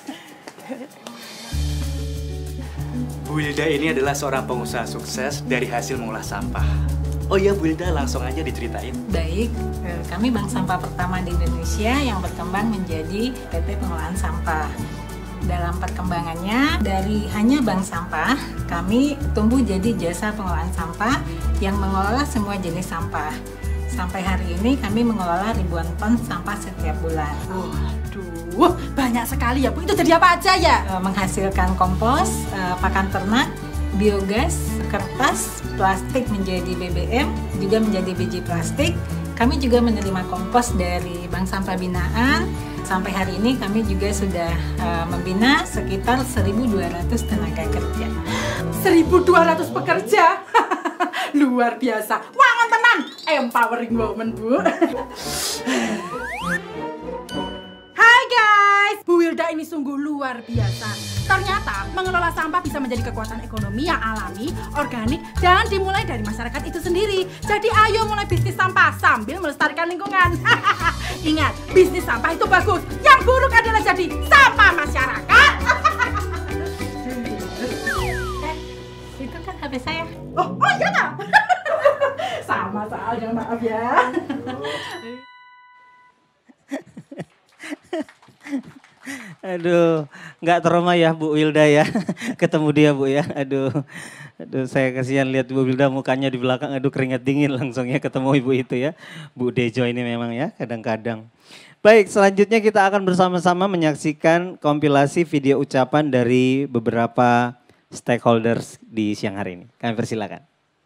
Bu Wilda ini adalah seorang pengusaha sukses dari hasil mengolah sampah. Oh iya Bu Wilda, langsung aja diceritain. Baik, kami bank sampah pertama di Indonesia yang berkembang menjadi P T Pengolahan Sampah. Dalam perkembangannya, dari hanya bank sampah, kami tumbuh jadi jasa pengolahan sampah yang mengelola semua jenis sampah. Sampai hari ini kami mengelola ribuan ton sampah setiap bulan. Waduh, banyak sekali ya Bu. Itu jadi apa aja ya? Menghasilkan kompos, pakan ternak, biogas, kertas, plastik menjadi B B M, juga menjadi biji plastik. Kami juga menerima kompos dari Bank Sampah Binaan. Sampai hari ini kami juga sudah uh, membina sekitar seribu dua ratus tenaga kerja. seribu dua ratus pekerja? Luar biasa. Wangon tenan, empowering woman, Bu. Hai guys, Bu Wilda ini sungguh luar biasa. Ternyata mengelola sampah bisa menjadi kekuatan ekonomi yang alami, organik, dan dimulai dari masyarakat itu sendiri. Jadi ayo mulai bisnis sampah sambil melestarikan lingkungan. Ingat, bisnis sampah itu bagus. Yang buruk adalah jadi sampah masyarakat. Eh, itu kan H P saya. Oh, oh iya tak? Sama soalnya, maaf ya. Aduh, nggak trauma ya Bu Wilda ya, ketemu dia Bu ya. Aduh, aduh saya kasihan lihat Bu Wilda mukanya di belakang, aduh keringat dingin langsung ya ketemu ibu itu ya. Bu Dejo ini memang ya kadang-kadang. Baik, selanjutnya kita akan bersama-sama menyaksikan kompilasi video ucapan dari beberapa stakeholders di siang hari ini. Kami persilakan.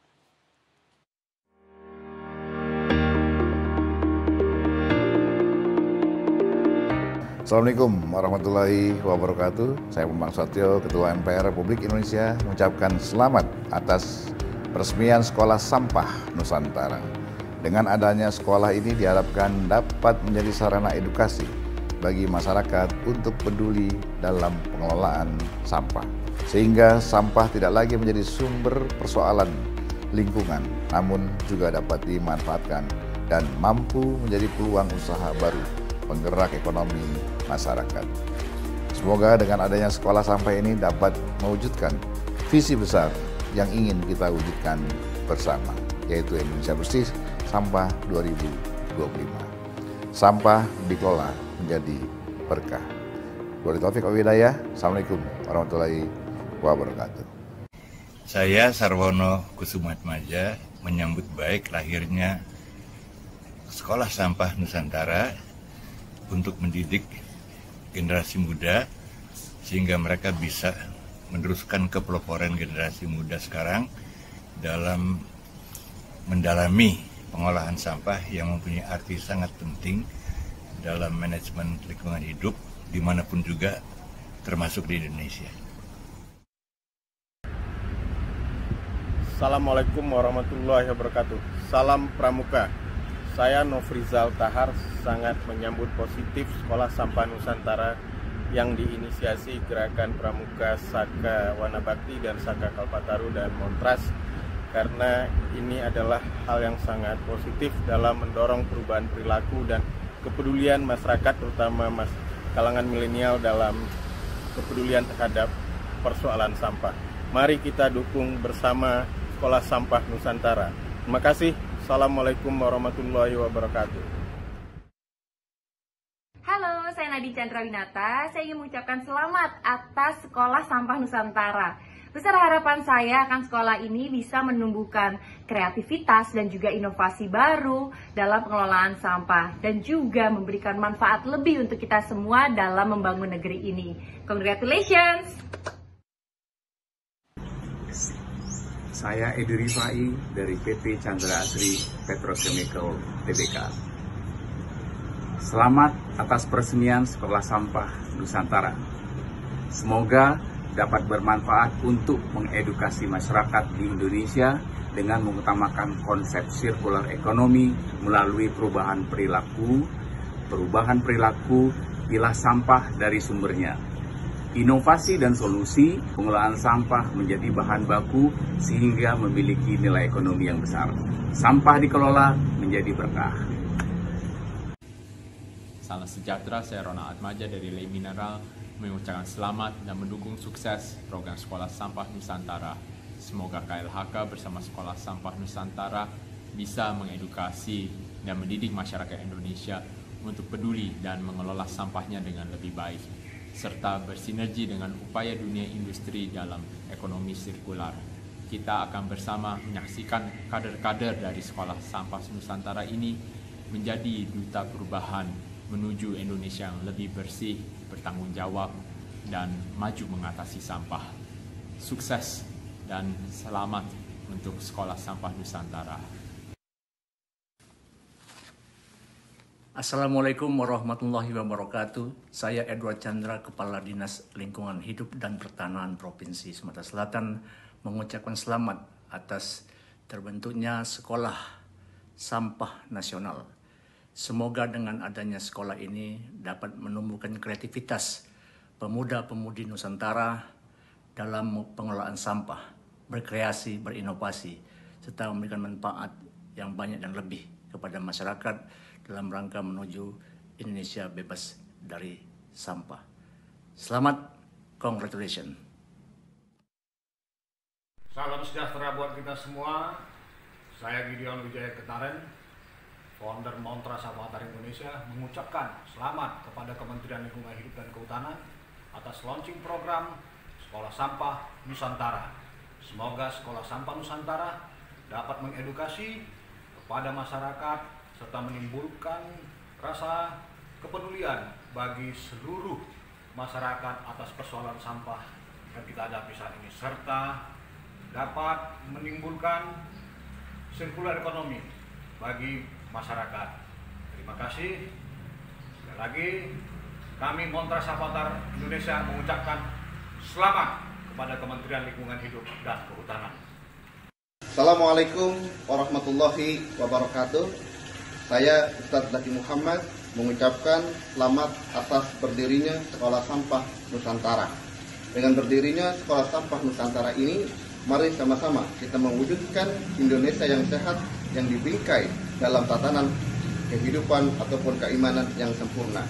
Assalamualaikum warahmatullahi wabarakatuh. Saya Bambang Susatyo, Ketua M P R Republik Indonesia, mengucapkan selamat atas peresmian Sekolah Sampah Nusantara. Dengan adanya sekolah ini diharapkan dapat menjadi sarana edukasi bagi masyarakat untuk peduli dalam pengelolaan sampah. Sehingga sampah tidak lagi menjadi sumber persoalan lingkungan, namun juga dapat dimanfaatkan dan mampu menjadi peluang usaha baru penggerak ekonomi masyarakat. Semoga dengan adanya sekolah sampah ini dapat mewujudkan visi besar yang ingin kita wujudkan bersama, yaitu Indonesia Bersih Sampah dua ribu dua puluh lima. Sampah dikelola menjadi berkah. Wabillahi taufiq wal hidayah. Assalamualaikum warahmatullahi wabarakatuh. Saya Sarwono Kusumatmaja menyambut baik lahirnya Sekolah Sampah Nusantara untuk mendidik generasi muda sehingga mereka bisa meneruskan kepeloporan generasi muda sekarang dalam mendalami pengolahan sampah yang mempunyai arti sangat penting dalam manajemen lingkungan hidup dimanapun juga, termasuk di Indonesia. Assalamualaikum warahmatullahi wabarakatuh. Salam Pramuka. Saya Nofrizal Tahar sangat menyambut positif Sekolah Sampah Nusantara yang diinisiasi Gerakan Pramuka Saka Wanabakti dan Saka Kalpataru dan Montras, karena ini adalah hal yang sangat positif dalam mendorong perubahan perilaku dan kepedulian masyarakat, terutama mas kalangan milenial dalam kepedulian terhadap persoalan sampah. Mari kita dukung bersama Sekolah Sampah Nusantara. Terima kasih. Assalamualaikum warahmatullahi wabarakatuh. Halo, saya Nadi Chandrawinata. Saya ingin mengucapkan selamat atas Sekolah Sampah Nusantara. Besar harapan saya akan sekolah ini bisa menumbuhkan kreativitas dan juga inovasi baru dalam pengelolaan sampah dan juga memberikan manfaat lebih untuk kita semua dalam membangun negeri ini. Congratulations! Saya Edi Rifai dari P T Chandra Asri Petrochemical Tbk. Selamat atas peresmian Sekolah Sampah Nusantara. Semoga dapat bermanfaat untuk mengedukasi masyarakat di Indonesia dengan mengutamakan konsep sirkular ekonomi melalui perubahan perilaku, perubahan perilaku, pilah sampah dari sumbernya. Inovasi dan solusi pengelolaan sampah menjadi bahan baku sehingga memiliki nilai ekonomi yang besar. Sampah dikelola menjadi berkah. Salam sejahtera, saya Rona Atmaja dari Lei Mineral mengucapkan selamat dan mendukung sukses program Sekolah Sampah Nusantara. Semoga K L H K bersama Sekolah Sampah Nusantara bisa mengedukasi dan mendidik masyarakat Indonesia untuk peduli dan mengelola sampahnya dengan lebih baik, serta bersinergi dengan upaya dunia industri dalam ekonomi sirkular. Kita akan bersama menyaksikan kader-kader dari Sekolah Sampah Nusantara ini menjadi duta perubahan menuju Indonesia yang lebih bersih, bertanggung jawab, dan maju mengatasi sampah. Sukses dan selamat untuk Sekolah Sampah Nusantara. Assalamualaikum warahmatullahi wabarakatuh. Saya Edward Chandra, Kepala Dinas Lingkungan Hidup dan Pertanahan Provinsi Sumatera Selatan, mengucapkan selamat atas terbentuknya Sekolah Sampah Nasional. Semoga dengan adanya sekolah ini dapat menumbuhkan kreativitas pemuda-pemudi Nusantara dalam pengelolaan sampah, berkreasi, berinovasi, serta memberikan manfaat yang banyak dan lebih kepada masyarakat dalam rangka menuju Indonesia bebas dari sampah. Selamat, congratulations. Salam sejahtera buat kita semua. Saya Gideon Wijaya Ketaren, founder Montra Sampah Indonesia, mengucapkan selamat kepada Kementerian Lingkungan Hidup dan Kehutanan atas launching program Sekolah Sampah Nusantara. Semoga Sekolah Sampah Nusantara dapat mengedukasi kepada masyarakat serta menimbulkan rasa kepedulian bagi seluruh masyarakat atas persoalan sampah yang kita hadapi saat ini, serta dapat menimbulkan sirkular ekonomi bagi masyarakat. Terima kasih. Sekali lagi, kami Montra Sampah Indonesia mengucapkan selamat kepada Kementerian Lingkungan Hidup dan Kehutanan. Assalamualaikum warahmatullahi wabarakatuh. Saya Ustadz Zaki Muhammad mengucapkan selamat atas berdirinya Sekolah Sampah Nusantara. Dengan berdirinya Sekolah Sampah Nusantara ini, mari sama-sama kita mewujudkan Indonesia yang sehat, yang dibingkai dalam tatanan kehidupan ataupun keimanan yang sempurna.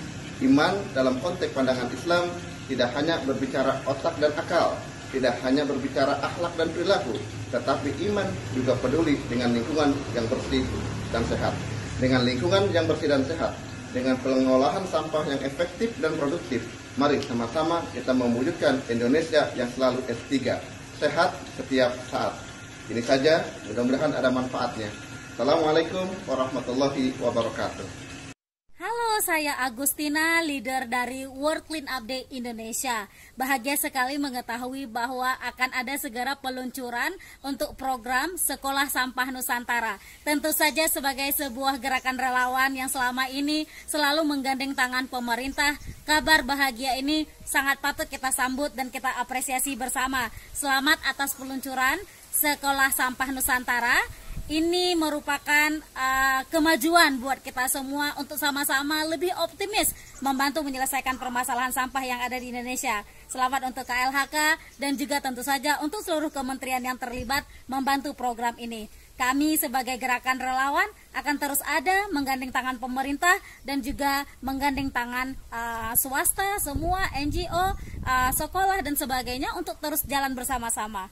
Iman dalam konteks pandangan Islam tidak hanya berbicara otak dan akal, tidak hanya berbicara akhlak dan perilaku, tetapi iman juga peduli dengan lingkungan yang bersih dan sehat. Dengan lingkungan yang bersih dan sehat, dengan pengelolaan sampah yang efektif dan produktif, mari sama-sama kita mewujudkan Indonesia yang selalu S tiga, sehat setiap saat. Ini saja, mudah-mudahan ada manfaatnya. Assalamualaikum warahmatullahi wabarakatuh. Halo, saya Agustina, leader dari World Clean Up Day Indonesia. Bahagia sekali mengetahui bahwa akan ada segera peluncuran untuk program Sekolah Sampah Nusantara. Tentu saja sebagai sebuah gerakan relawan yang selama ini selalu menggandeng tangan pemerintah, kabar bahagia ini sangat patut kita sambut dan kita apresiasi bersama. Selamat atas peluncuran Sekolah Sampah Nusantara. Ini merupakan uh, kemajuan buat kita semua untuk sama-sama lebih optimis membantu menyelesaikan permasalahan sampah yang ada di Indonesia. Selamat untuk K L H K dan juga tentu saja untuk seluruh kementerian yang terlibat membantu program ini. Kami sebagai gerakan relawan akan terus ada menggandeng tangan pemerintah dan juga menggandeng tangan uh, swasta, semua N G O, uh, sekolah dan sebagainya untuk terus jalan bersama-sama.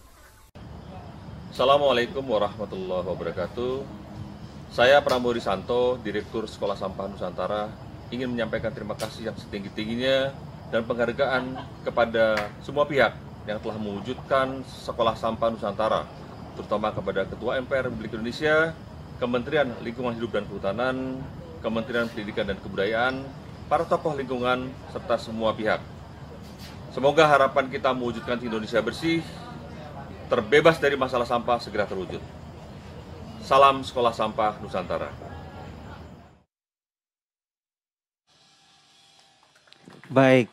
Assalamualaikum warahmatullahi wabarakatuh. Saya Pramono Risanto, Direktur Sekolah Sampah Nusantara, ingin menyampaikan terima kasih yang setinggi-tingginya dan penghargaan kepada semua pihak yang telah mewujudkan Sekolah Sampah Nusantara, terutama kepada Ketua M P R Republik Indonesia, Kementerian Lingkungan Hidup dan Kehutanan, Kementerian Pendidikan dan Kebudayaan, para tokoh lingkungan, serta semua pihak. Semoga harapan kita mewujudkan Indonesia bersih, terbebas dari masalah sampah segera terwujud. Salam Sekolah Sampah Nusantara. Baik.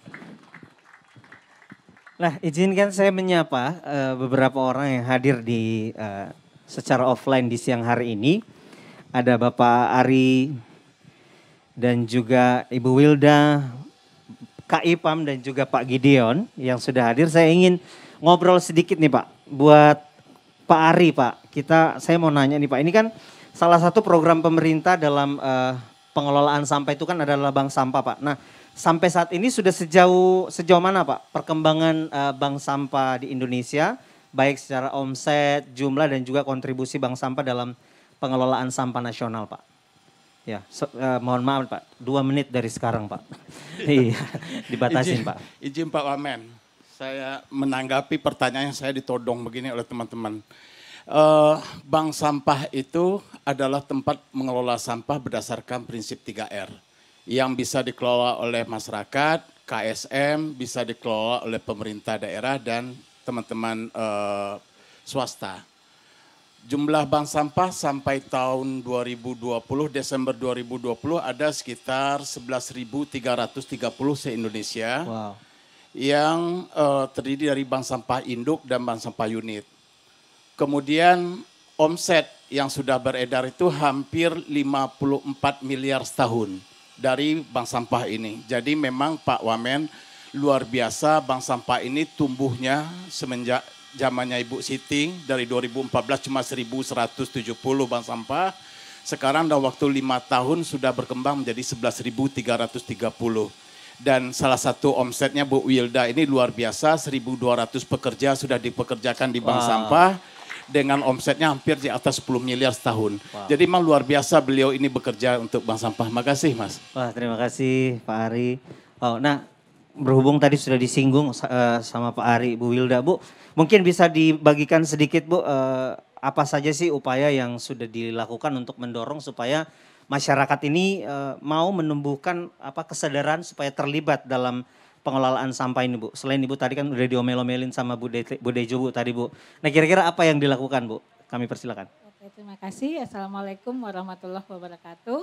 Nah, izinkan saya menyapa uh, beberapa orang yang hadir di uh, secara offline di siang hari ini. Ada Bapak Ari dan juga Ibu Wilda, Kak Ipam dan juga Pak Gideon yang sudah hadir. Saya ingin ngobrol sedikit nih Pak, buat Pak Ari Pak. Kita, saya mau nanya nih Pak, ini kan salah satu program pemerintah dalam uh, pengelolaan sampah itu kan adalah bank sampah Pak. Nah, sampai saat ini sudah sejauh sejauh mana Pak perkembangan uh, bank sampah di Indonesia, baik secara omset, jumlah dan juga kontribusi bank sampah dalam pengelolaan sampah nasional Pak? Ya, so, uh, mohon maaf Pak, dua menit dari sekarang Pak. Iya, dibatasin izin, Pak. Izin Pak Wamen. Saya menanggapi pertanyaan yang saya ditodong begini oleh teman-teman. Uh, bank sampah itu adalah tempat mengelola sampah berdasarkan prinsip tiga R. Yang bisa dikelola oleh masyarakat, K S M, bisa dikelola oleh pemerintah daerah dan teman-teman uh, swasta. Jumlah bank sampah sampai tahun dua ribu dua puluh, Desember dua ribu dua puluh ada sekitar sebelas ribu tiga ratus tiga puluh se-Indonesia. Wow. Yang uh, terdiri dari bank sampah induk dan bank sampah unit. Kemudian omset yang sudah beredar itu hampir lima puluh empat miliar setahun dari bank sampah ini. Jadi memang Pak Wamen luar biasa, bank sampah ini tumbuhnya semenjak zamannya Ibu Siti dari dua ribu empat belas cuma seribu seratus tujuh puluh bank sampah. Sekarang dalam waktu lima tahun sudah berkembang menjadi sebelas ribu tiga ratus tiga puluh. Dan salah satu omsetnya Bu Wilda ini luar biasa, seribu dua ratus pekerja sudah dipekerjakan di bank Wow. sampah dengan omsetnya hampir di atas sepuluh miliar setahun. Wow. Jadi memang luar biasa beliau ini bekerja untuk bank sampah. Makasih Mas. Wah, terima kasih Pak Ari. Oh, nah, berhubung tadi sudah disinggung uh, sama Pak Ari, Bu Wilda, Bu, mungkin bisa dibagikan sedikit Bu, uh, apa saja sih upaya yang sudah dilakukan untuk mendorong supaya masyarakat ini uh, mau menumbuhkan apa kesadaran supaya terlibat dalam pengelolaan sampah ini Bu. Selain Ibu tadi kan udah diomel-omelin sama Bu, De, Bu Dejo Bu tadi Bu. Nah kira-kira apa yang dilakukan Bu? Kami persilakan. Oke, terima kasih. Assalamualaikum warahmatullahi wabarakatuh.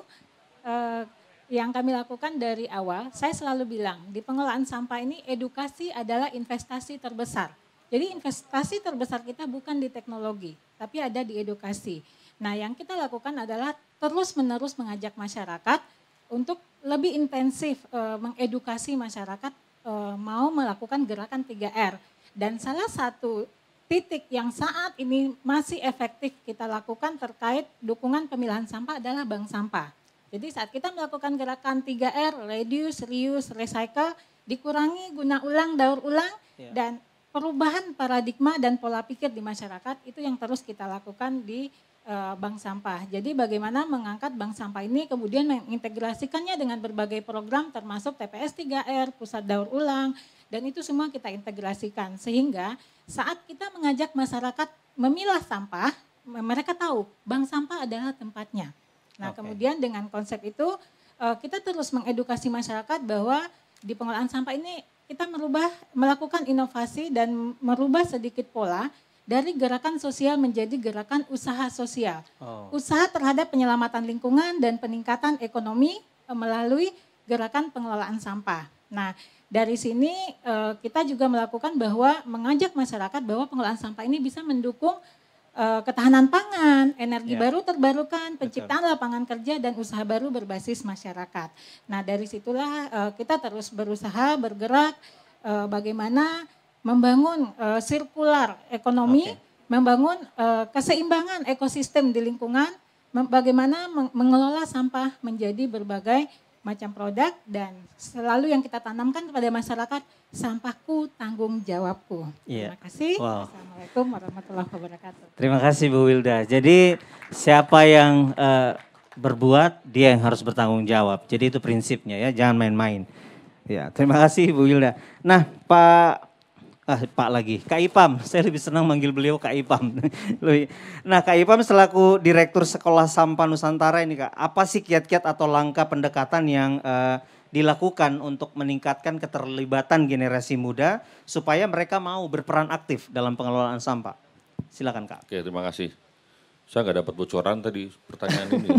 Uh, yang kami lakukan dari awal, saya selalu bilang di pengelolaan sampah ini edukasi adalah investasi terbesar. Jadi investasi terbesar kita bukan di teknologi, tapi ada di edukasi. Nah yang kita lakukan adalah terus-menerus mengajak masyarakat untuk lebih intensif e, mengedukasi masyarakat e, mau melakukan gerakan tiga R. Dan salah satu titik yang saat ini masih efektif kita lakukan terkait dukungan pemilahan sampah adalah bank sampah. Jadi saat kita melakukan gerakan tiga R, reduce, reuse, recycle, dikurangi, guna ulang, daur ulang, Ya. dan perubahan paradigma dan pola pikir di masyarakat itu yang terus kita lakukan di uh, bank sampah. Jadi bagaimana mengangkat bank sampah ini kemudian mengintegrasikannya dengan berbagai program termasuk T P S tiga R, pusat daur ulang, dan itu semua kita integrasikan. Sehingga saat kita mengajak masyarakat memilah sampah, mereka tahu bank sampah adalah tempatnya. Nah, Oke. kemudian dengan konsep itu uh, kita terus mengedukasi masyarakat bahwa di pengelolaan sampah ini kita merubah, melakukan inovasi dan merubah sedikit pola dari gerakan sosial menjadi gerakan usaha sosial. Oh. Usaha terhadap penyelamatan lingkungan dan peningkatan ekonomi uh, melalui gerakan pengelolaan sampah. Nah, dari sini uh, kita juga melakukan bahwa mengajak masyarakat bahwa pengelolaan sampah ini bisa mendukung ketahanan pangan, energi Ya. baru terbarukan, penciptaan lapangan kerja dan usaha baru berbasis masyarakat. Nah dari situlah uh, kita terus berusaha bergerak uh, bagaimana membangun uh, sirkular ekonomi, Oke. membangun uh, keseimbangan ekosistem di lingkungan, mem- bagaimana meng- mengelola sampah menjadi berbagai macam produk dan selalu yang kita tanamkan kepada masyarakat, sampahku tanggung jawabku. Iya. Terima kasih. Wow. Assalamualaikum warahmatullahi wabarakatuh. Terima kasih Bu Wilda. Jadi siapa yang eh, berbuat dia yang harus bertanggung jawab. Jadi itu prinsipnya ya, jangan main-main. Ya, terima kasih Bu Wilda. Nah, Pak ah, Pak lagi, Kak Ipam. Saya lebih senang manggil beliau Kak Ipam. Nah, Kak Ipam selaku Direktur Sekolah Sampah Nusantara ini Kak, apa sih kiat-kiat atau langkah pendekatan yang eh, dilakukan untuk meningkatkan keterlibatan generasi muda supaya mereka mau berperan aktif dalam pengelolaan sampah? Silakan Kak. Oke, terima kasih. Saya nggak dapat bocoran tadi pertanyaan ini.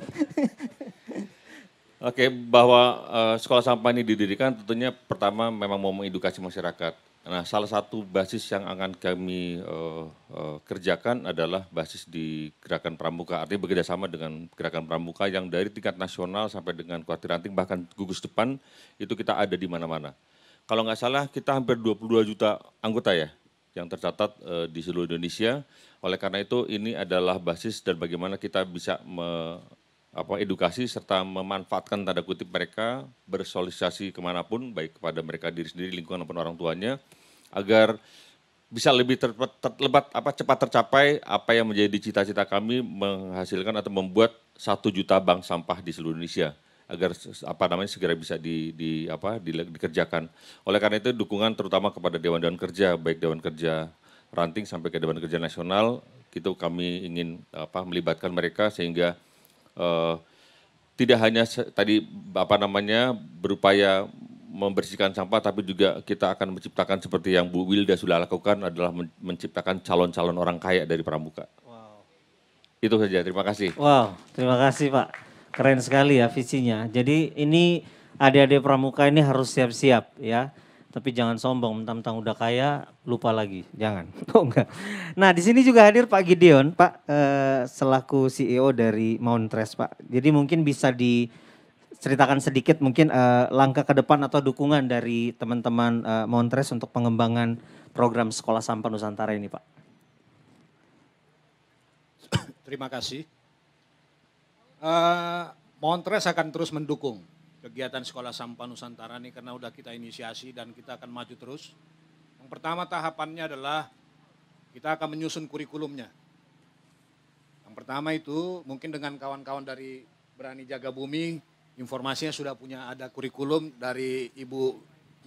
Oke, bahwa uh, sekolah sampah ini didirikan tentunya pertama memang mau mengedukasi masyarakat. Nah, salah satu basis yang akan kami uh, uh, kerjakan adalah basis di Gerakan Pramuka. Artinya bekerjasama dengan Gerakan Pramuka yang dari tingkat nasional sampai dengan Kuartir Ranting bahkan gugus depan itu kita ada di mana-mana. Kalau nggak salah kita hampir dua puluh dua juta anggota ya yang tercatat uh, di seluruh Indonesia. Oleh karena itu ini adalah basis dan bagaimana kita bisa me, apa, edukasi serta memanfaatkan tanda kutip mereka bersosialisasi kemanapun baik kepada mereka diri sendiri, lingkungan maupun orang tuanya agar bisa lebih terlebat, terlebat apa cepat tercapai apa yang menjadi cita-cita kami menghasilkan atau membuat satu juta bank sampah di seluruh Indonesia agar apa namanya segera bisa di, di apa di, dikerjakan. Oleh karena itu dukungan terutama kepada dewan-dewan kerja baik dewan kerja ranting sampai ke dewan kerja nasional itu kami ingin apa melibatkan mereka sehingga Uh, tidak hanya tadi apa namanya berupaya membersihkan sampah, tapi juga kita akan menciptakan seperti yang Bu Wilda sudah lakukan adalah menciptakan calon-calon orang kaya dari Pramuka. Wow. Itu saja, terima kasih. Wow, terima kasih Pak. Keren sekali ya visinya. Jadi ini adik-adik Pramuka ini harus siap-siap ya. Tapi jangan sombong, mentang-mentang udah kaya, lupa lagi. Jangan. Oh enggak. Nah di sini juga hadir Pak Gideon, Pak eh, selaku C E O dari Mountres Pak. Jadi mungkin bisa diceritakan sedikit mungkin eh, langkah ke depan atau dukungan dari teman-teman eh, Mountres untuk pengembangan program Sekolah Sampah Nusantara ini Pak. Terima kasih. Uh, Mountres akan terus mendukung kegiatan Sekolah Sampah Nusantara ini karena udah kita inisiasi dan kita akan maju terus. Yang pertama tahapannya adalah kita akan menyusun kurikulumnya. Yang pertama itu mungkin dengan kawan-kawan dari Berani Jaga Bumi, informasinya sudah punya ada kurikulum dari Ibu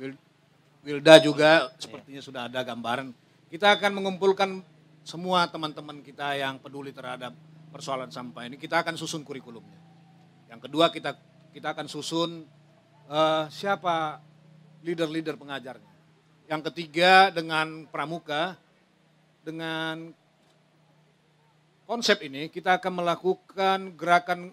Wilda juga sepertinya sudah ada gambaran. Kita akan mengumpulkan semua teman-teman kita yang peduli terhadap persoalan sampah ini, kita akan susun kurikulumnya. Yang kedua kita kita akan susun uh, siapa leader-leader pengajarnya. Yang ketiga dengan Pramuka, dengan konsep ini kita akan melakukan gerakan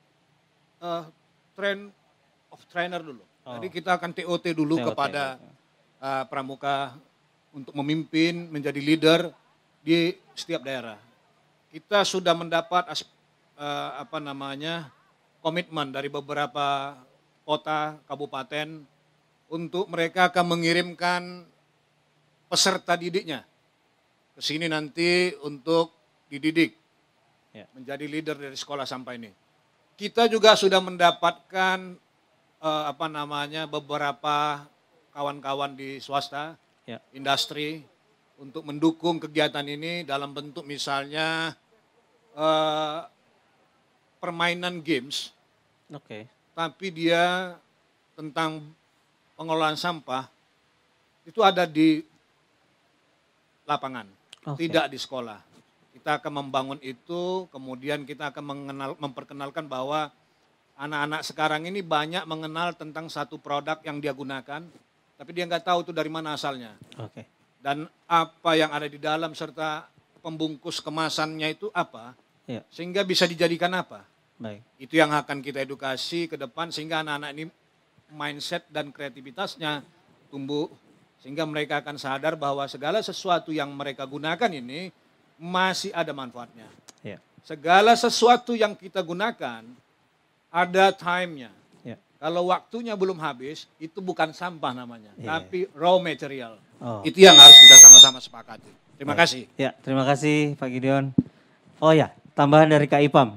uh, train of trainer dulu. Oh. Jadi kita akan T O T dulu T O T kepada uh, Pramuka untuk memimpin, menjadi leader di setiap daerah. Kita sudah mendapat uh, apa namanya komitmen dari beberapa kota, kabupaten untuk mereka akan mengirimkan peserta didiknya ke sini nanti untuk dididik ya, menjadi leader dari sekolah sampah ini. Kita juga sudah mendapatkan uh, apa namanya beberapa kawan-kawan di swasta, ya, industri untuk mendukung kegiatan ini dalam bentuk misalnya uh, permainan games, oke, okay, tapi dia tentang pengelolaan sampah itu ada di lapangan, okay, tidak di sekolah. Kita akan membangun itu, kemudian kita akan mengenal, memperkenalkan bahwa anak-anak sekarang ini banyak mengenal tentang satu produk yang dia gunakan, tapi dia nggak tahu itu dari mana asalnya. Oke. Okay. Dan apa yang ada di dalam serta pembungkus kemasannya itu apa, ya, sehingga bisa dijadikan apa. Baik. Itu yang akan kita edukasi ke depan sehingga anak-anak ini mindset dan kreativitasnya tumbuh sehingga mereka akan sadar bahwa segala sesuatu yang mereka gunakan ini masih ada manfaatnya. Ya. Segala sesuatu yang kita gunakan ada time-nya. Ya. Kalau waktunya belum habis itu bukan sampah namanya, ya, tapi raw material. Oh. Itu yang harus kita sama-sama sepakati. Terima Baik. kasih. Ya, terima kasih Pak Gideon. Oh ya, tambahan dari Kak Ipam.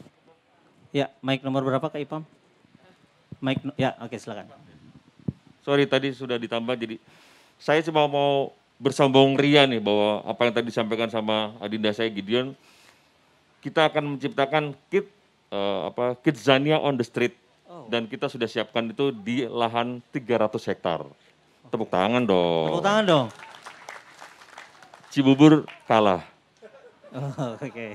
Ya, mic nomor berapa Kak Ipam? Mic, ya oke silakan. Sorry tadi sudah ditambah, jadi saya cuma mau bersombong ria nih bahwa apa yang tadi disampaikan sama adinda saya Gideon, kita akan menciptakan kit uh, apa Kidzania on the street, oh, dan kita sudah siapkan itu di lahan tiga ratus hektar. Okay. Tepuk tangan dong. Tepuk tangan dong. Cibubur kalah. Oh, oke. Okay.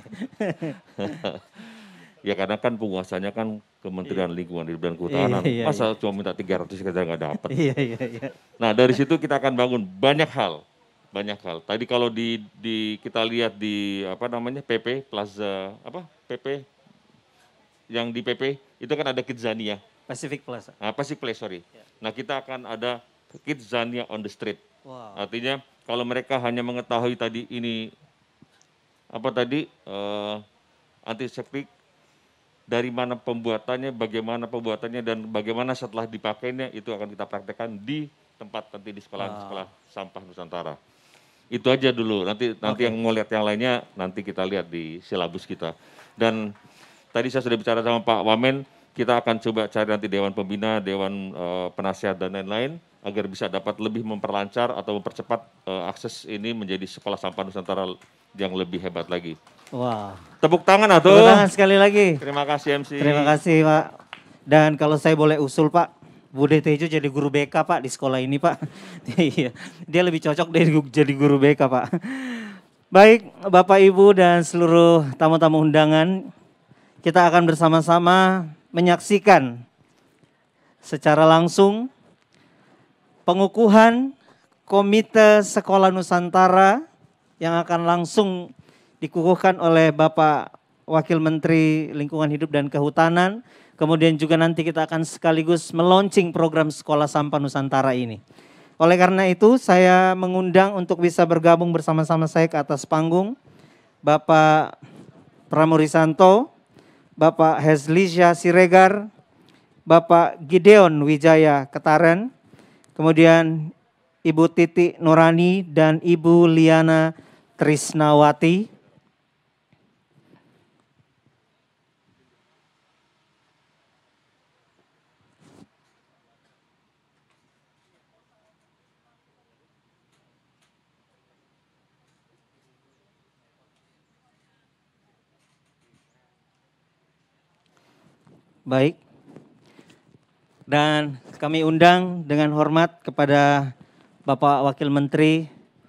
Ya karena kan penguasanya kan Kementerian Lingkungan Hidup dan Kehutanan. Iya, iya, Masa iya. cuma minta tiga ratus kita nggak dapat. Iya, iya, iya. Nah dari situ kita akan bangun banyak hal. Banyak hal. Tadi kalau di, di kita lihat di apa namanya P P, Plaza, apa P P, yang di P P itu kan ada Kidzania. Pacific Plaza. Nah, Pacific Plaza, sorry. Ya. Nah kita akan ada Kidzania on the street. Wow. Artinya kalau mereka hanya mengetahui tadi ini, apa tadi, uh, antiseptik, dari mana pembuatannya, bagaimana pembuatannya, dan bagaimana setelah dipakainya, itu akan kita praktekkan di tempat nanti di sekolah-sekolah wow. sampah Nusantara. Itu aja dulu, nanti nanti okay. yang mau lihat yang lainnya, nanti kita lihat di silabus kita. Dan tadi saya sudah bicara sama Pak Wamen, kita akan coba cari nanti Dewan Pembina, Dewan uh, Penasihat, dan lain-lain, agar bisa dapat lebih memperlancar atau mempercepat uh, akses ini menjadi sekolah sampah Nusantara yang lebih hebat lagi. Wah. Tepuk tangan atau? Tepuk tangan sekali lagi. Terima kasih M C. Terima kasih Pak. Dan kalau saya boleh usul Pak, Bude Tejo jadi guru B K Pak di sekolah ini Pak. Iya, dia lebih cocok dari jadi guru B K Pak. Baik Bapak Ibu dan seluruh tamu-tamu undangan, kita akan bersama-sama menyaksikan secara langsung pengukuhan Komite Sekolah Nusantara yang akan langsung dikukuhkan oleh Bapak Wakil Menteri Lingkungan Hidup dan Kehutanan. Kemudian juga nanti kita akan sekaligus meluncing program Sekolah Sampah Nusantara ini. Oleh karena itu saya mengundang untuk bisa bergabung bersama-sama saya ke atas panggung Bapak Pramurisanto, Bapak Hezlisha Siregar, Bapak Gideon Wijaya Ketaren, kemudian Ibu Titi Nurani dan Ibu Liana Trisnawati. Baik, dan kami undang dengan hormat kepada Bapak Wakil Menteri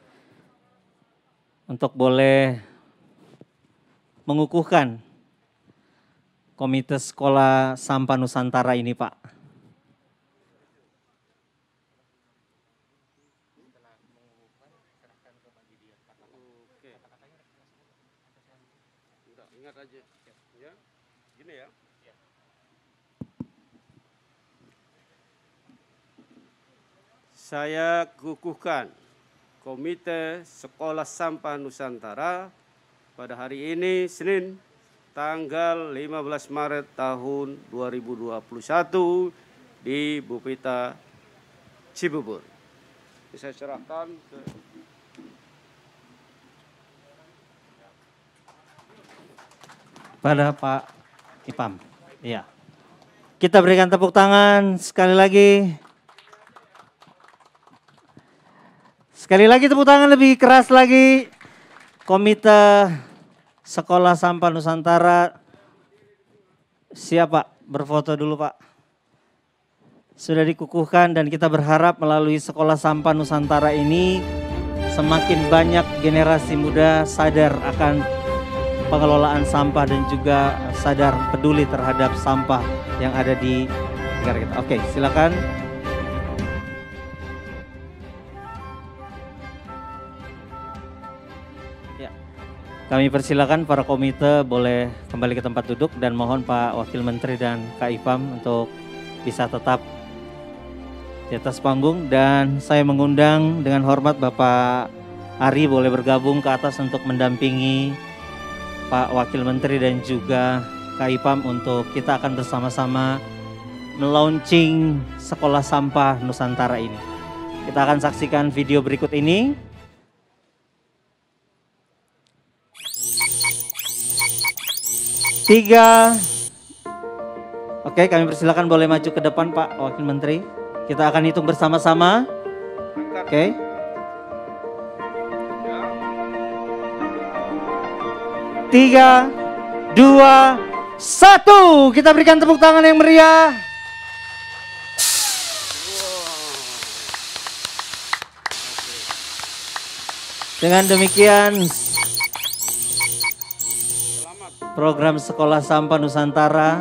untuk boleh mengukuhkan Komite Sekolah Sampah Nusantara ini, Pak. Ingat aja, ya, gini ya. Saya kukuhkan Komite Sekolah Sampah Nusantara pada hari ini Senin tanggal lima belas Maret tahun dua ribu dua puluh satu di Bupita Cibubur. Saya serahkan ke pada Pak Ipam. Iya. Kita berikan tepuk tangan sekali lagi. Sekali lagi tepuk tangan lebih keras lagi. Komite Sekolah Sampah Nusantara. Siap Pak, berfoto dulu Pak. Sudah dikukuhkan dan kita berharap melalui Sekolah Sampah Nusantara ini semakin banyak generasi muda sadar akan pengelolaan sampah dan juga sadar peduli terhadap sampah yang ada di negara kita. Oke, silakan. Kami persilakan para komite boleh kembali ke tempat duduk dan mohon Pak Wakil Menteri dan Kak Ipam untuk bisa tetap di atas panggung, dan saya mengundang dengan hormat Bapak Ari boleh bergabung ke atas untuk mendampingi Pak Wakil Menteri dan juga Kak Ipam untuk kita akan bersama-sama melaunching Sekolah Sampah Nusantara ini. Kita akan saksikan video berikut ini. Tiga, oke kami persilakan boleh maju ke depan Pak Wakil Menteri. Kita akan hitung bersama-sama. Oke. Tiga, dua, satu. Kita berikan tepuk tangan yang meriah. Dengan demikian program Sekolah Sampah Nusantara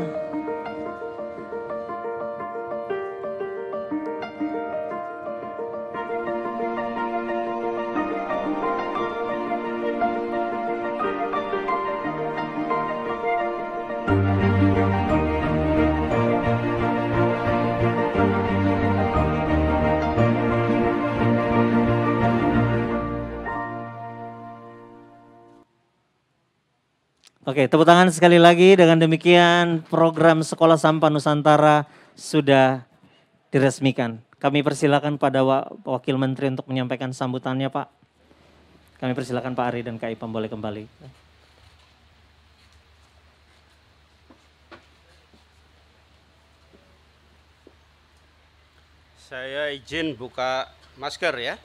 Oke, tepuk tangan sekali lagi. Dengan demikian program Sekolah Sampah Nusantara sudah diresmikan. Kami persilakan pada Wakil Menteri untuk menyampaikan sambutannya Pak. Kami persilakan Pak Ari dan Kak Ipam boleh kembali. Saya izin buka masker ya.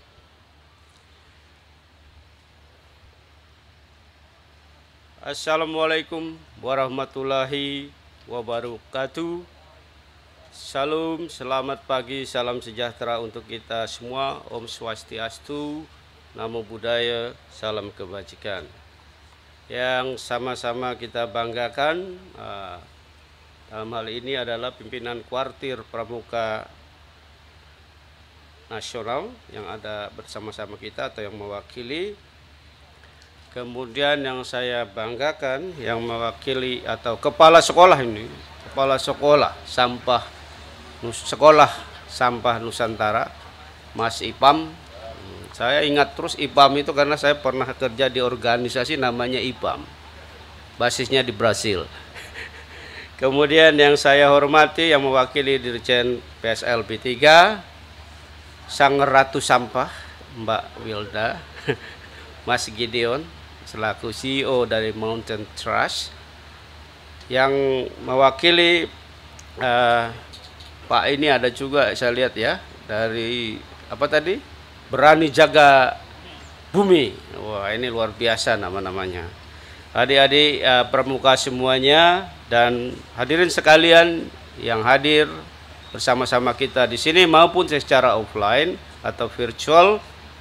Assalamualaikum warahmatullahi wabarakatuh. Salam, selamat pagi, salam sejahtera untuk kita semua. Om Swastiastu, Namo Buddhaya, salam kebajikan. Yang sama-sama kita banggakan uh, dalam hal ini adalah pimpinan Kuartir Pramuka nasional yang ada bersama-sama kita atau yang mewakili. Kemudian yang saya banggakan yang mewakili atau kepala sekolah ini, kepala sekolah sampah sekolah sampah Nusantara, Mas Ipam. Saya ingat terus Ipam itu karena saya pernah kerja di organisasi namanya Ipam, basisnya di Brasil. Kemudian yang saya hormati yang mewakili Dirjen P S L B tiga, Sang Ratu Sampah, Mbak Wilda, Mas Gideon, selaku C E O dari Mountain Trust, yang mewakili uh, Pak ini ada juga saya lihat ya, dari apa tadi? Berani Jaga Bumi. Wah, ini luar biasa nama-namanya. Adik-adik uh, pramuka semuanya dan hadirin sekalian yang hadir bersama-sama kita di sini maupun secara offline atau virtual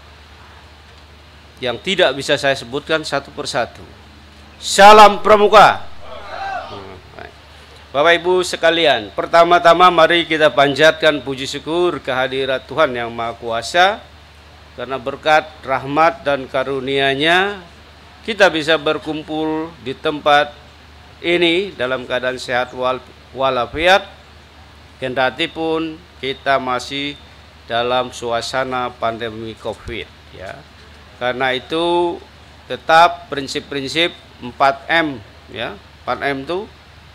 yang tidak bisa saya sebutkan satu persatu. Salam Pramuka. Bapak Ibu sekalian, pertama-tama mari kita panjatkan puji syukur kehadirat Tuhan Yang Maha Kuasa, karena berkat rahmat dan karunia-Nya kita bisa berkumpul di tempat ini dalam keadaan sehat wal walafiat, kendati pun kita masih dalam suasana pandemi Covid ya. Karena itu tetap prinsip-prinsip empat M ya. empat M itu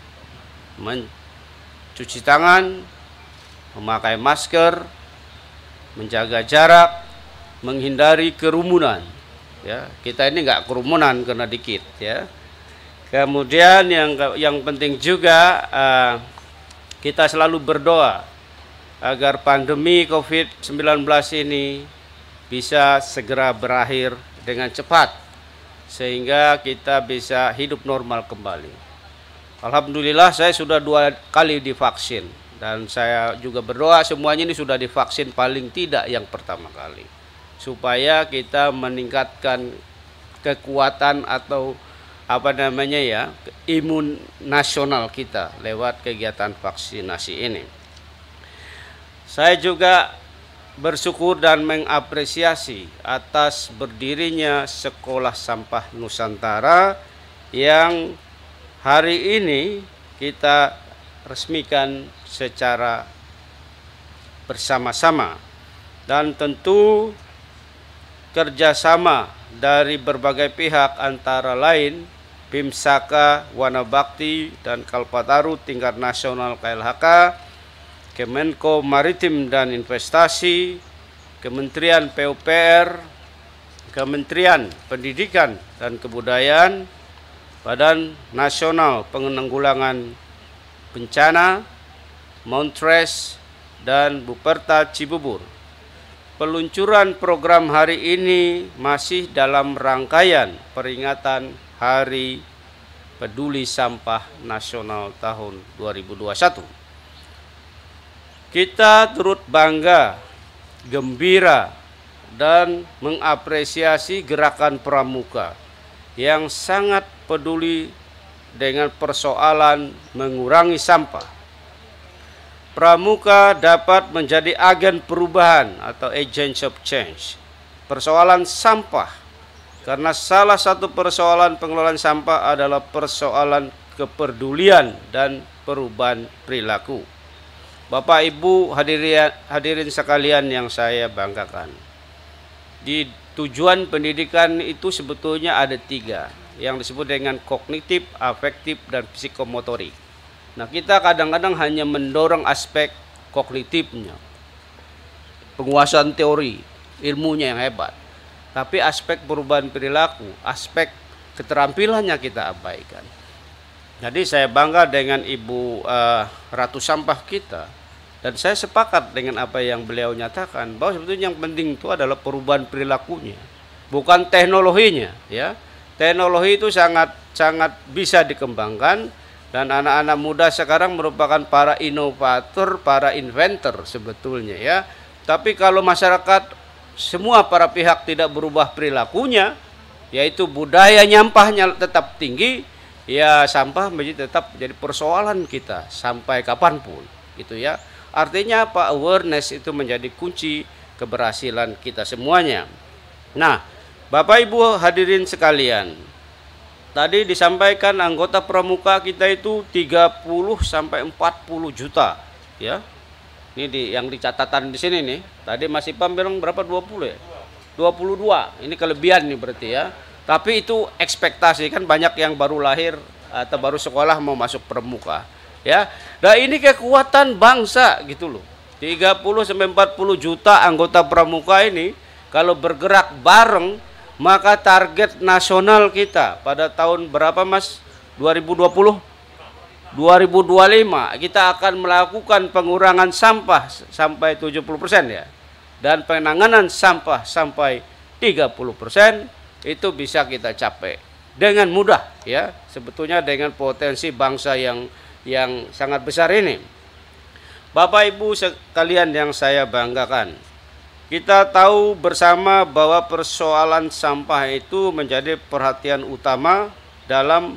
mencuci tangan, memakai masker, menjaga jarak, menghindari kerumunan ya. Kita ini nggak kerumunan karena dikit ya. Kemudian yang yang penting juga uh, kita selalu berdoa agar pandemi Covid sembilan belas ini bisa segera berakhir dengan cepat sehingga kita bisa hidup normal kembali. Alhamdulillah saya sudah dua kali divaksin dan saya juga berdoa semuanya ini sudah divaksin paling tidak yang pertama kali, supaya kita meningkatkan kekuatan atau apa namanya ya, imun nasional kita lewat kegiatan vaksinasi ini. Saya juga bersyukur dan mengapresiasi atas berdirinya Sekolah Sampah Nusantara yang hari ini kita resmikan secara bersama-sama, dan tentu kerjasama dari berbagai pihak antara lain BIMSAKA, Wanabakti, dan Kalpataru tingkat nasional K L H K, Kemenko Maritim dan Investasi, Kementerian P U P R, Kementerian Pendidikan dan Kebudayaan, Badan Nasional Penanggulangan Bencana, Montres, dan Buperta Cibubur. Peluncuran program hari ini masih dalam rangkaian peringatan Hari Peduli Sampah Nasional tahun dua ribu dua puluh satu. Kita turut bangga, gembira, dan mengapresiasi gerakan pramuka yang sangat peduli dengan persoalan mengurangi sampah. Pramuka dapat menjadi agen perubahan atau agents of change persoalan sampah, karena salah satu persoalan pengelolaan sampah adalah persoalan kepedulian dan perubahan perilaku. Bapak Ibu hadirin, hadirin sekalian yang saya banggakan, di tujuan pendidikan itu sebetulnya ada tiga yang disebut dengan kognitif, afektif, dan psikomotorik. Nah, kita kadang-kadang hanya mendorong aspek kognitifnya, penguasaan teori, ilmunya yang hebat. Tapi aspek perubahan perilaku, aspek keterampilannya kita abaikan. Jadi saya bangga dengan Ibu uh, Ratu Sampah kita. Dan saya sepakat dengan apa yang beliau nyatakan, bahwa sebetulnya yang penting itu adalah perubahan perilakunya, bukan teknologinya. Ya, teknologi itu sangat sangat bisa dikembangkan. Dan anak-anak muda sekarang merupakan para inovator, para inventor sebetulnya ya. Tapi kalau masyarakat semua para pihak tidak berubah perilakunya, yaitu budaya nyampahnya tetap tinggi, ya sampah menjadi tetap jadi persoalan kita sampai kapanpun gitu ya. Artinya apa? Awareness itu menjadi kunci keberhasilan kita semuanya. Nah, Bapak Ibu hadirin sekalian, tadi disampaikan anggota pramuka kita itu tiga puluh sampai empat puluh juta, ya. Ini di, yang dicatatan di sini nih. Tadi Mas Ipam bilang berapa? dua puluh ya? dua puluh dua. Ini kelebihan nih berarti ya. Tapi itu ekspektasi, kan banyak yang baru lahir atau baru sekolah mau masuk pramuka, ya. Nah, ini kekuatan bangsa gitu loh. tiga puluh sampai empat puluh juta anggota pramuka ini kalau bergerak bareng, maka target nasional kita pada tahun berapa Mas? dua ribu dua puluh? dua ribu dua puluh lima kita akan melakukan pengurangan sampah sampai tujuh puluh persen ya. Dan penanganan sampah sampai tiga puluh persen itu bisa kita capai dengan mudah ya. Sebetulnya dengan potensi bangsa yang yang sangat besar ini. Bapak Ibu sekalian yang saya banggakan, kita tahu bersama bahwa persoalan sampah itu menjadi perhatian utama dalam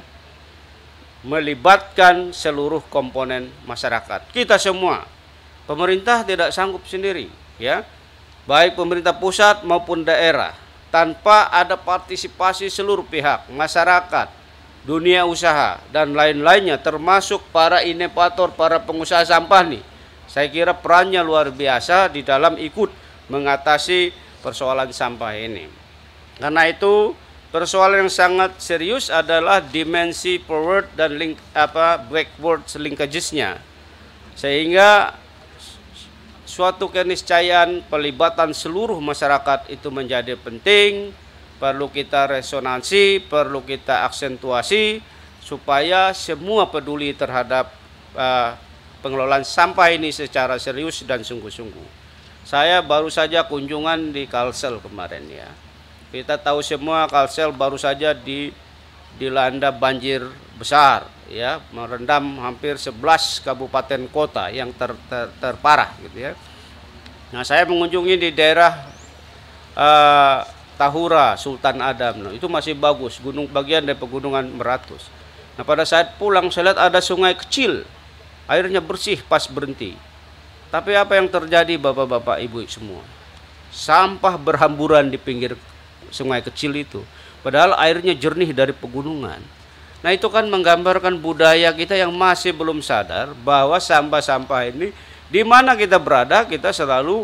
melibatkan seluruh komponen masyarakat. Kita semua, pemerintah tidak sanggup sendiri, ya, baik pemerintah pusat maupun daerah, tanpa ada partisipasi seluruh pihak, masyarakat, dunia usaha, dan lain-lainnya, termasuk para inovator, para pengusaha sampah nih. Saya kira perannya luar biasa di dalam ikut mengatasi persoalan sampah ini. Karena itu, persoalan yang sangat serius adalah dimensi forward dan link apa backward linkages-nya. Sehingga suatu keniscayaan pelibatan seluruh masyarakat itu menjadi penting, perlu kita resonansi, perlu kita aksentuasi supaya semua peduli terhadap uh, pengelolaan sampah ini secara serius dan sungguh-sungguh. Saya baru saja kunjungan di Kalsel kemarin ya. Kita tahu semua Kalsel baru saja di dilanda banjir besar ya, merendam hampir sebelas kabupaten kota yang ter, ter, terparah gitu ya. Nah, saya mengunjungi di daerah uh, Tahura, Sultan Adam. Nah, itu masih bagus, gunung bagian dari pegunungan Meratus. Nah, pada saat pulang saya lihat ada sungai kecil, airnya bersih pas berhenti. Tapi apa yang terjadi Bapak-bapak, Ibu semua? Sampah berhamburan di pinggir sungai kecil itu, padahal airnya jernih dari pegunungan. Nah, itu kan menggambarkan budaya kita yang masih belum sadar bahwa sampah-sampah ini di mana kita berada, kita selalu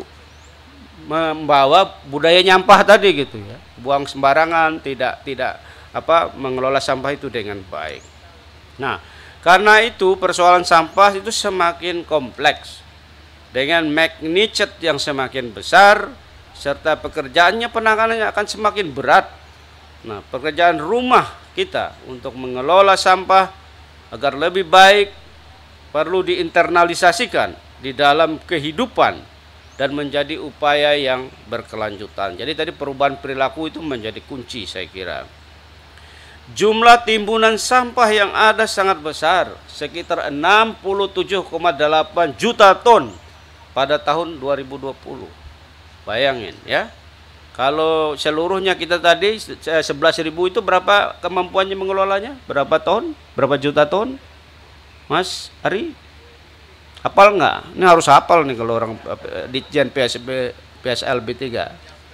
membawa budaya nyampah tadi gitu ya, buang sembarangan, tidak tidak apa mengelola sampah itu dengan baik. Nah, karena itu persoalan sampah itu semakin kompleks dengan magnitude yang semakin besar, serta pekerjaannya penanganannya akan semakin berat. Nah, pekerjaan rumah kita untuk mengelola sampah agar lebih baik perlu diinternalisasikan di dalam kehidupan dan menjadi upaya yang berkelanjutan. Jadi tadi perubahan perilaku itu menjadi kunci saya kira. Jumlah timbunan sampah yang ada sangat besar, sekitar enam puluh tujuh koma delapan juta ton pada tahun dua ribu dua puluh. Bayangin ya, kalau seluruhnya kita tadi sebelas ribu itu berapa kemampuannya mengelolanya? Berapa ton? Berapa juta ton? Mas Ari? Hafal nggak? Ini harus hafal nih kalau orang Ditjen P S B, P S L B tiga.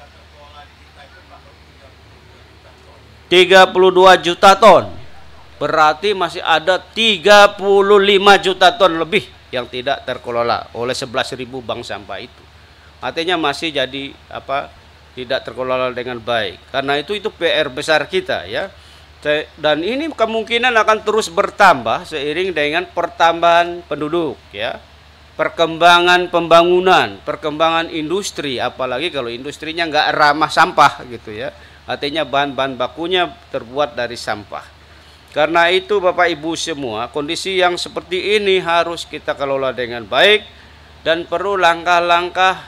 tiga puluh dua juta ton. Berarti masih ada tiga puluh lima juta ton lebih yang tidak terkelola oleh sebelas ribu bank sampah itu. Artinya masih jadi apa tidak terkelola dengan baik. Karena itu itu P R besar kita ya. Dan ini kemungkinan akan terus bertambah seiring dengan pertambahan penduduk ya. Perkembangan pembangunan, perkembangan industri, apalagi kalau industrinya nggak ramah sampah gitu ya. Artinya bahan-bahan bakunya terbuat dari sampah. Karena itu Bapak Ibu semua, kondisi yang seperti ini harus kita kelola dengan baik dan perlu langkah-langkah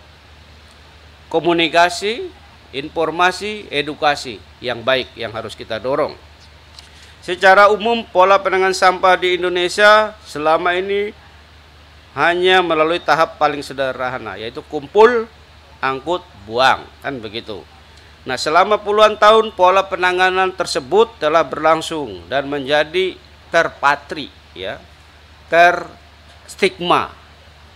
komunikasi, informasi, edukasi yang baik yang harus kita dorong. Secara umum pola penanganan sampah di Indonesia selama ini hanya melalui tahap paling sederhana, yaitu kumpul, angkut, buang, kan begitu. Nah, selama puluhan tahun pola penanganan tersebut telah berlangsung dan menjadi terpatri ya, terstigma.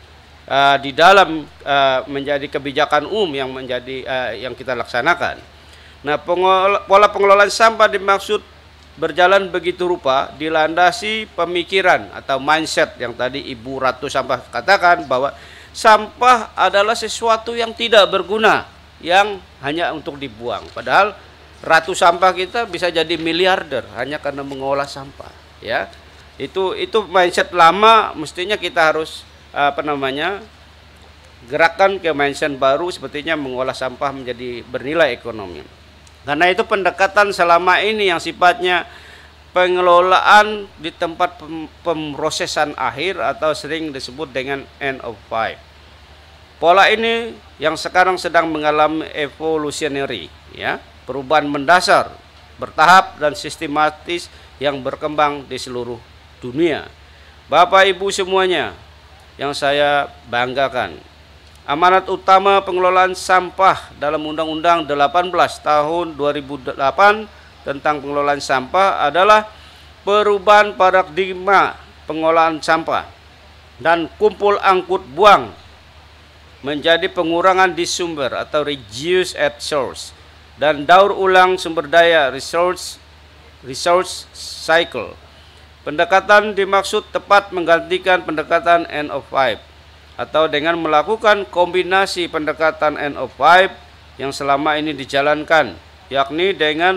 uh, di dalam uh, menjadi kebijakan umum yang menjadi uh, yang kita laksanakan. Nah, pengelola, pola pengelolaan sampah dimaksud berjalan begitu rupa dilandasi pemikiran atau mindset yang tadi Ibu Ratu Sampah katakan, bahwa sampah adalah sesuatu yang tidak berguna, yang hanya untuk dibuang. Padahal Ratu Sampah kita bisa jadi miliarder hanya karena mengolah sampah, ya. Itu itu mindset lama, mestinya kita harus apa namanya? gerakan ke mindset baru, sepertinya mengolah sampah menjadi bernilai ekonomi. Karena itu pendekatan selama ini yang sifatnya pengelolaan di tempat pem pemrosesan akhir atau sering disebut dengan end of pipe. Pola ini yang sekarang sedang mengalami evolutionary, ya, perubahan mendasar, bertahap dan sistematis yang berkembang di seluruh dunia. Bapak Ibu semuanya yang saya banggakan, amanat utama pengelolaan sampah dalam Undang-Undang delapan belas tahun dua ribu delapan tentang pengelolaan sampah adalah perubahan paradigma pengolahan sampah dan kumpul angkut buang menjadi pengurangan di sumber atau reduce at source, dan daur ulang sumber daya resource resource cycle. Pendekatan dimaksud tepat menggantikan pendekatan end of pipe, atau dengan melakukan kombinasi pendekatan end of pipe yang selama ini dijalankan, yakni dengan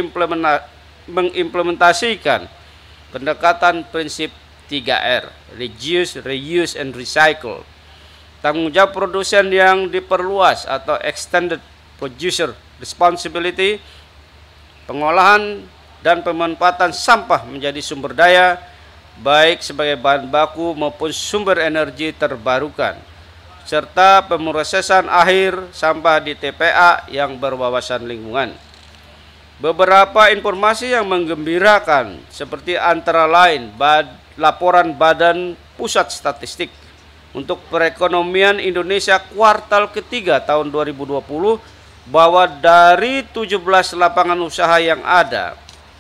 mengimplementasikan pendekatan prinsip tiga R, reduce, reuse, and recycle. Tanggung jawab produsen yang diperluas atau extended producer responsibility, pengolahan dan pemanfaatan sampah menjadi sumber daya, baik sebagai bahan baku maupun sumber energi terbarukan, serta pemrosesan akhir sampah di T P A yang berwawasan lingkungan. Beberapa informasi yang menggembirakan seperti antara lain bad, laporan Badan Pusat Statistik untuk perekonomian Indonesia kuartal ketiga tahun dua ribu dua puluh, bahwa dari tujuh belas lapangan usaha yang ada,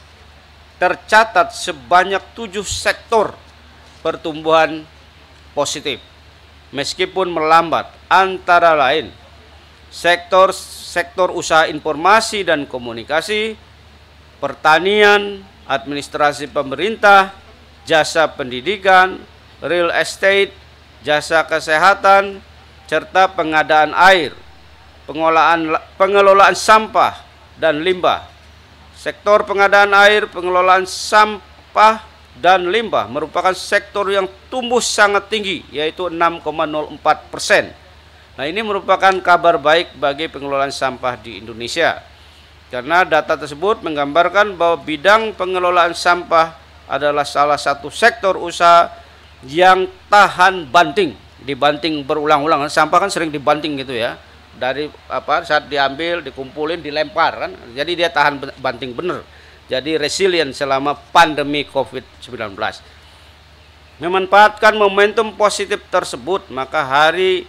tercatat sebanyak tujuh sektor pertumbuhan positif meskipun melambat, antara lain sektor sektor usaha informasi dan komunikasi, pertanian, administrasi pemerintah, jasa pendidikan, real estate, jasa kesehatan, serta pengadaan air, pengolahan pengelolaan sampah dan limbah. Sektor pengadaan air, pengelolaan sampah, dan limbah merupakan sektor yang tumbuh sangat tinggi, yaitu enam koma nol empat persen. Nah, ini merupakan kabar baik bagi pengelolaan sampah di Indonesia, karena data tersebut menggambarkan bahwa bidang pengelolaan sampah adalah salah satu sektor usaha yang tahan banting, dibanting berulang-ulang. Sampah kan sering dibanting gitu ya, dari apa saat diambil, dikumpulin, dilempar kan, jadi dia tahan banting bener, jadi resilient selama pandemi COVID sembilan belas. Memanfaatkan momentum positif tersebut, maka hari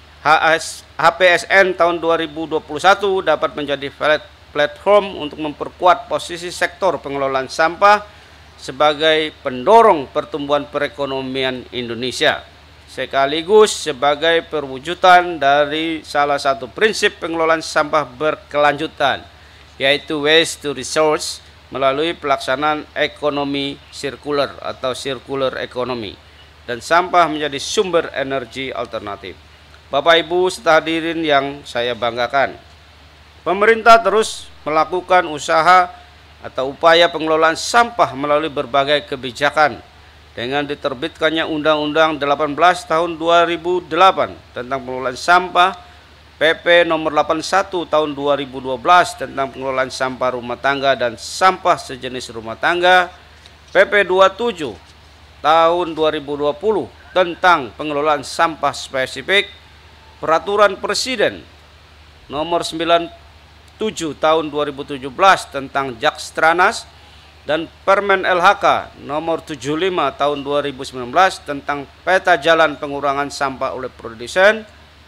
H P S N tahun dua ribu dua puluh satu dapat menjadi platform untuk memperkuat posisi sektor pengelolaan sampah sebagai pendorong pertumbuhan perekonomian Indonesia, sekaligus sebagai perwujudan dari salah satu prinsip pengelolaan sampah berkelanjutan, yaitu waste to resource, melalui pelaksanaan ekonomi sirkular atau circular economy, dan sampah menjadi sumber energi alternatif. Bapak Ibu serta hadirin yang saya banggakan, pemerintah terus melakukan usaha atau upaya pengelolaan sampah melalui berbagai kebijakan, dengan diterbitkannya Undang-Undang delapan belas tahun dua ribu delapan tentang pengelolaan sampah, P P nomor delapan puluh satu tahun dua ribu dua belas tentang pengelolaan sampah rumah tangga dan sampah sejenis rumah tangga, P P dua puluh tujuh tahun dua ribu dua puluh tentang pengelolaan sampah spesifik, Peraturan Presiden nomor sembilan puluh tujuh tahun dua ribu tujuh belas tentang Jakstranas, dan Permen L H K nomor tujuh puluh lima tahun dua ribu sembilan belas tentang peta jalan pengurangan sampah oleh produsen.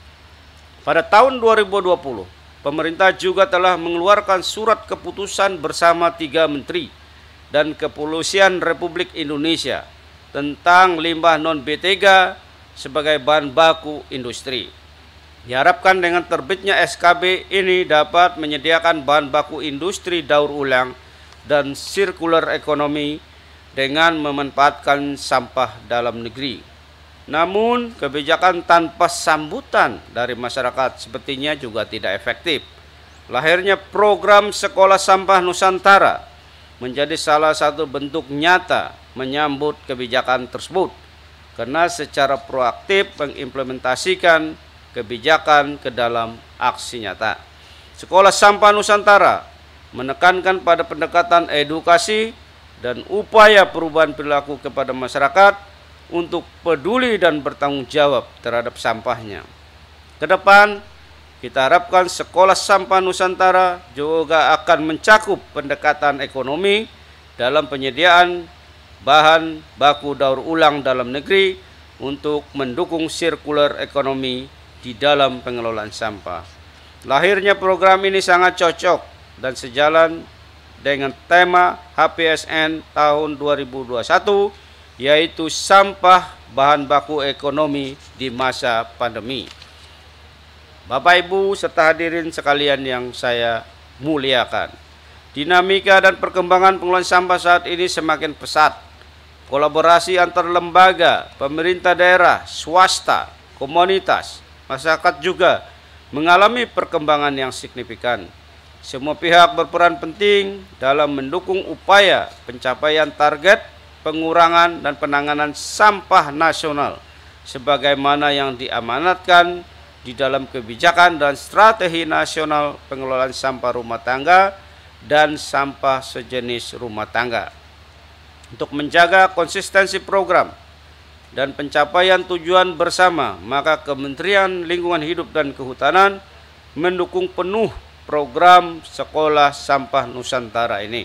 Pada tahun dua ribu dua puluh, pemerintah juga telah mengeluarkan surat keputusan bersama tiga menteri dan Kepolisian Republik Indonesia tentang limbah non B tiga, sebagai bahan baku industri. Diharapkan dengan terbitnya S K B ini dapat menyediakan bahan baku industri daur ulang dan circular economy dengan memanfaatkan sampah dalam negeri. Namun, kebijakan tanpa sambutan dari masyarakat sepertinya juga tidak efektif. Lahirnya program Sekolah Sampah Nusantara menjadi salah satu bentuk nyata menyambut kebijakan tersebut, karena secara proaktif mengimplementasikan kebijakan ke dalam aksi nyata. Sekolah Sampah Nusantara menekankan pada pendekatan edukasi dan upaya perubahan perilaku kepada masyarakat untuk peduli dan bertanggung jawab terhadap sampahnya. Kedepan, kita harapkan Sekolah Sampah Nusantara juga akan mencakup pendekatan ekonomi dalam penyediaan bahan baku daur ulang dalam negeri untuk mendukung circular economy di dalam pengelolaan sampah. Lahirnya program ini sangat cocok dan sejalan dengan tema H P S N tahun dua ribu dua puluh satu, yaitu sampah bahan baku ekonomi di masa pandemi. Bapak Ibu serta hadirin sekalian yang saya muliakan, dinamika dan perkembangan pengelolaan sampah saat ini semakin pesat. Kolaborasi antar lembaga, pemerintah daerah, swasta, komunitas, masyarakat juga mengalami perkembangan yang signifikan. Semua pihak berperan penting dalam mendukung upaya pencapaian target pengurangan dan penanganan sampah nasional sebagaimana yang diamanatkan di dalam kebijakan dan strategi nasional pengelolaan sampah rumah tangga dan sampah sejenis rumah tangga. Untuk menjaga konsistensi program dan pencapaian tujuan bersama, maka Kementerian Lingkungan Hidup dan Kehutanan mendukung penuh program Sekolah Sampah Nusantara ini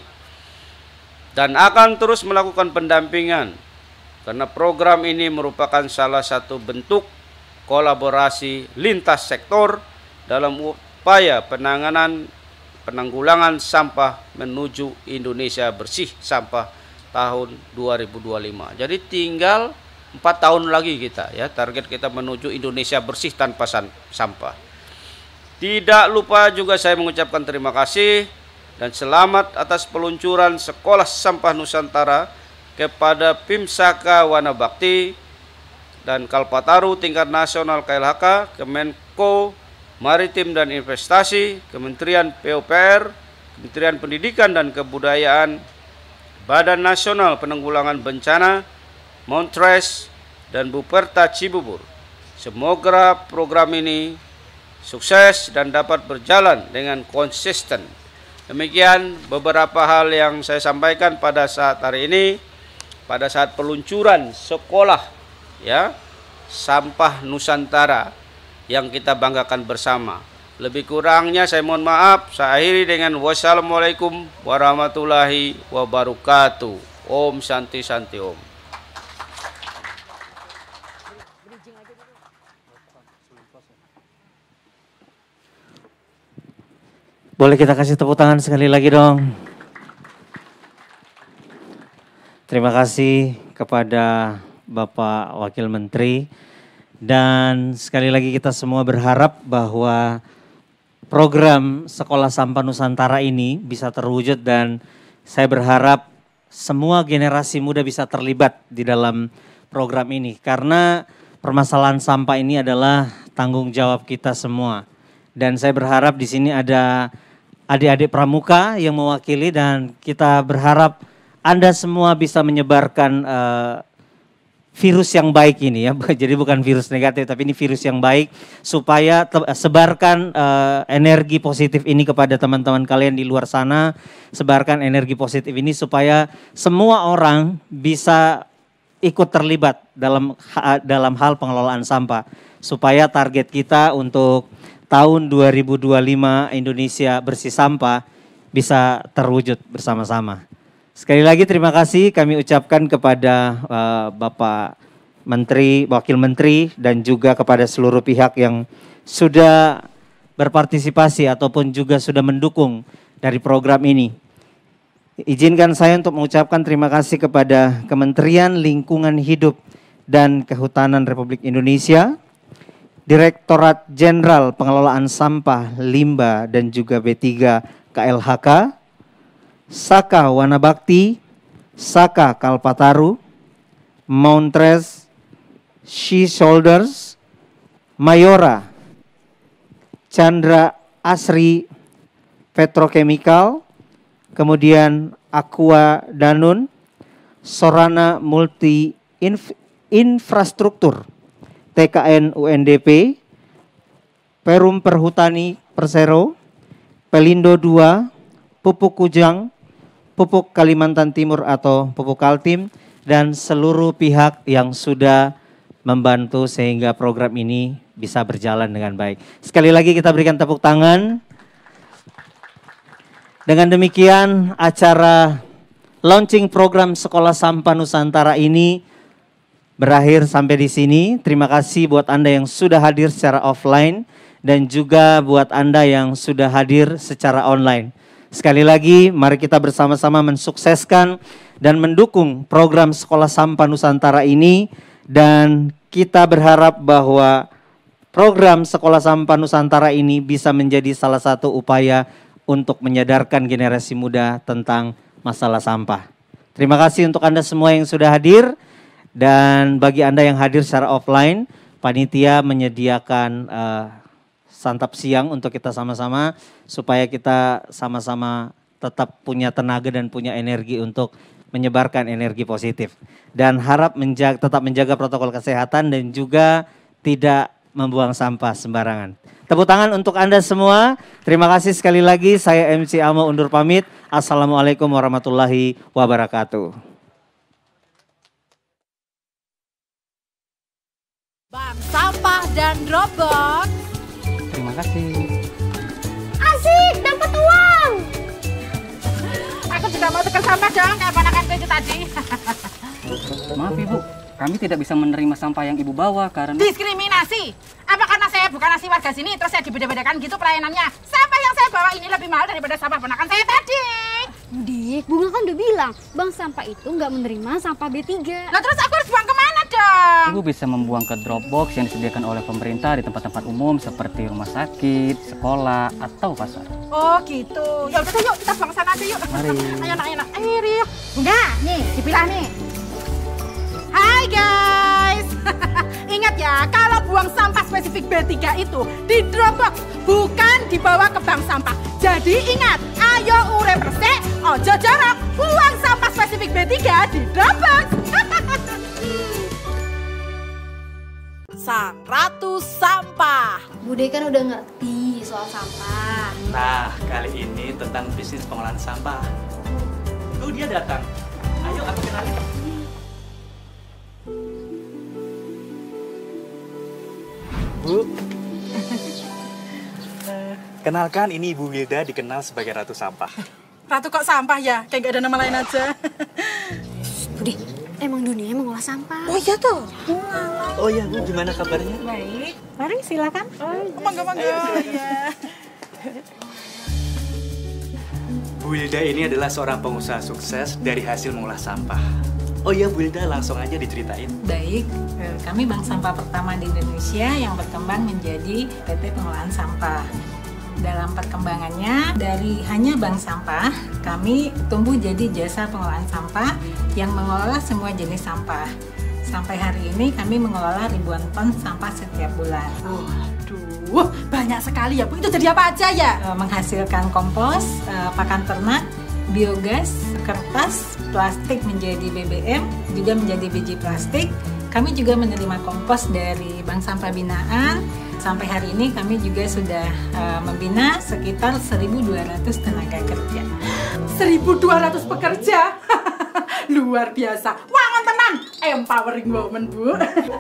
dan akan terus melakukan pendampingan karena program ini merupakan salah satu bentuk kolaborasi lintas sektor dalam upaya penanganan penanggulangan sampah menuju Indonesia bersih sampah tahun dua ribu dua puluh lima. Jadi tinggal empat tahun lagi kita ya, target kita menuju Indonesia bersih tanpa sampah. Tidak lupa juga saya mengucapkan terima kasih dan selamat atas peluncuran Sekolah Sampah Nusantara kepada Pimsaka Wanabakti dan Kalpataru tingkat nasional K L H K, Kemenko Maritim dan Investasi, Kementerian P U P R, Kementerian Pendidikan dan Kebudayaan, Badan Nasional Penanggulangan Bencana, Montres, dan Buperta Cibubur. Semoga program ini sukses dan dapat berjalan dengan konsisten. Demikian beberapa hal yang saya sampaikan pada saat hari ini, pada saat peluncuran sekolah ya Sampah Nusantara yang kita banggakan bersama. Lebih kurangnya saya mohon maaf. Saya akhiri dengan wassalamualaikum warahmatullahi wabarakatuh. Om Santi Santi Om. Boleh kita kasih tepuk tangan sekali lagi dong. Terima kasih kepada Bapak Wakil Menteri. Dan sekali lagi kita semua berharap bahwa program Sekolah Sampah Nusantara ini bisa terwujud dan saya berharap semua generasi muda bisa terlibat di dalam program ini. Karena permasalahan sampah ini adalah tanggung jawab kita semua. Dan saya berharap di sini ada adik-adik pramuka yang mewakili dan kita berharap Anda semua bisa menyebarkan uh, virus yang baik ini ya. Jadi bukan virus negatif tapi ini virus yang baik supaya sebarkan uh, energi positif ini kepada teman-teman kalian di luar sana. Sebarkan energi positif ini supaya semua orang bisa ikut terlibat dalam dalam hal pengelolaan sampah supaya target kita untuk tahun dua ribu dua puluh lima Indonesia bersih sampah bisa terwujud bersama-sama. Sekali lagi terima kasih kami ucapkan kepada uh, Bapak Menteri, Wakil Menteri dan juga kepada seluruh pihak yang sudah berpartisipasi ataupun juga sudah mendukung dari program ini. Izinkan saya untuk mengucapkan terima kasih kepada Kementerian Lingkungan Hidup dan Kehutanan Republik Indonesia, Direktorat Jenderal Pengelolaan Sampah, Limbah, dan juga B tiga K L H K, Saka Wanabakti, Saka Kalpataru, Mountres, She Shoulders, Mayora, Chandra Asri Petrochemical, kemudian Aqua Danun, Sorana Multi Inf Infrastruktur, T K N U N D P, Perum Perhutani Persero, Pelindo dua, Pupuk Kujang, Pupuk Kalimantan Timur atau Pupuk Kaltim, dan seluruh pihak yang sudah membantu sehingga program ini bisa berjalan dengan baik. Sekali lagi kita berikan tepuk tangan. Dengan demikian acara launching program Sekolah Sampah Nusantara ini berakhir sampai di sini. Terima kasih buat Anda yang sudah hadir secara offline dan juga buat Anda yang sudah hadir secara online. Sekali lagi mari kita bersama-sama mensukseskan dan mendukung program Sekolah Sampah Nusantara ini, dan kita berharap bahwa program Sekolah Sampah Nusantara ini bisa menjadi salah satu upaya untuk menyadarkan generasi muda tentang masalah sampah. Terima kasih untuk Anda semua yang sudah hadir, dan bagi Anda yang hadir secara offline, panitia menyediakan uh, santap siang untuk kita sama-sama supaya kita sama-sama tetap punya tenaga dan punya energi untuk menyebarkan energi positif, dan harap menjaga, tetap menjaga protokol kesehatan dan juga tidak membuang sampah sembarangan. Tepuk tangan untuk Anda semua. Terima kasih sekali lagi. Saya M C Amo undur pamit. Assalamualaikum warahmatullahi wabarakatuh. Bank Sampah dan Robot. Terima kasih. Asik, dapat uang. Aku juga mau tukar sampah dong, kayak ponakanku itu tadi. Maaf Ibu, kami tidak bisa menerima sampah yang Ibu bawa karena... Diskriminasi? Apa karena saya bukan asli warga sini, terus saya dibeda-bedakan gitu pelayanannya? Sampah yang saya bawa ini lebih mahal daripada sampah ponakan saya tadi. Dik, Bunga kan udah bilang, bank sampah itu nggak menerima sampah B tiga. Lah terus aku harus buang kemana dong? Ibu bisa membuang ke Dropbox yang disediakan oleh pemerintah di tempat-tempat umum seperti rumah sakit, sekolah, atau pasar. Oh gitu. Ya udah yuk kita buang sana aja yuk. Mari. Ayo nak, ayo nak. Ayo yuk. Bunga, nih dipilah nih. Hai guys. Ingat ya, kalau buang sampah spesifik B tiga itu di Dropbox, bukan dibawa ke bank sampah. Jadi ingat, ayo urep resik, ojo jorok, buang sampah spesifik B tiga di Dropbox. Sang Ratu Sampah. Bude kan udah ngerti soal sampah. Nah, kali ini tentang bisnis pengolahan sampah. Tuh dia datang. Ayo aku kenalin. Bu, kenalkan ini Ibu Wilda, dikenal sebagai Ratu Sampah. Ratu kok sampah ya? Kayak gak ada nama lain aja. Bude, emang dunia mengolah sampah. Oh iya tuh. Oh iya Bu, gimana kabarnya? Baik, mari silakan. Oh, mangga mangga. Iya. Bu Wilda ini adalah seorang pengusaha sukses dari hasil mengolah sampah. Oh iya Bu Wilda, langsung aja diceritain. Baik, kami bank sampah pertama di Indonesia yang berkembang menjadi P T Pengolahan Sampah. Dalam perkembangannya, dari hanya bank sampah, kami tumbuh jadi jasa pengolahan sampah yang mengelola semua jenis sampah. Sampai hari ini kami mengelola ribuan ton sampah setiap bulan. Waduh, banyak sekali ya Bu. Itu jadi apa aja ya? Menghasilkan kompos, pakan ternak, biogas, kertas, plastik menjadi B B M, juga menjadi biji plastik. Kami juga menerima kompos dari bank sampah binaan. Sampai hari ini kami juga sudah uh, membina sekitar seribu dua ratus tenaga kerja. seribu dua ratus pekerja? Luar biasa. Wangon tenan, empowering woman Bu.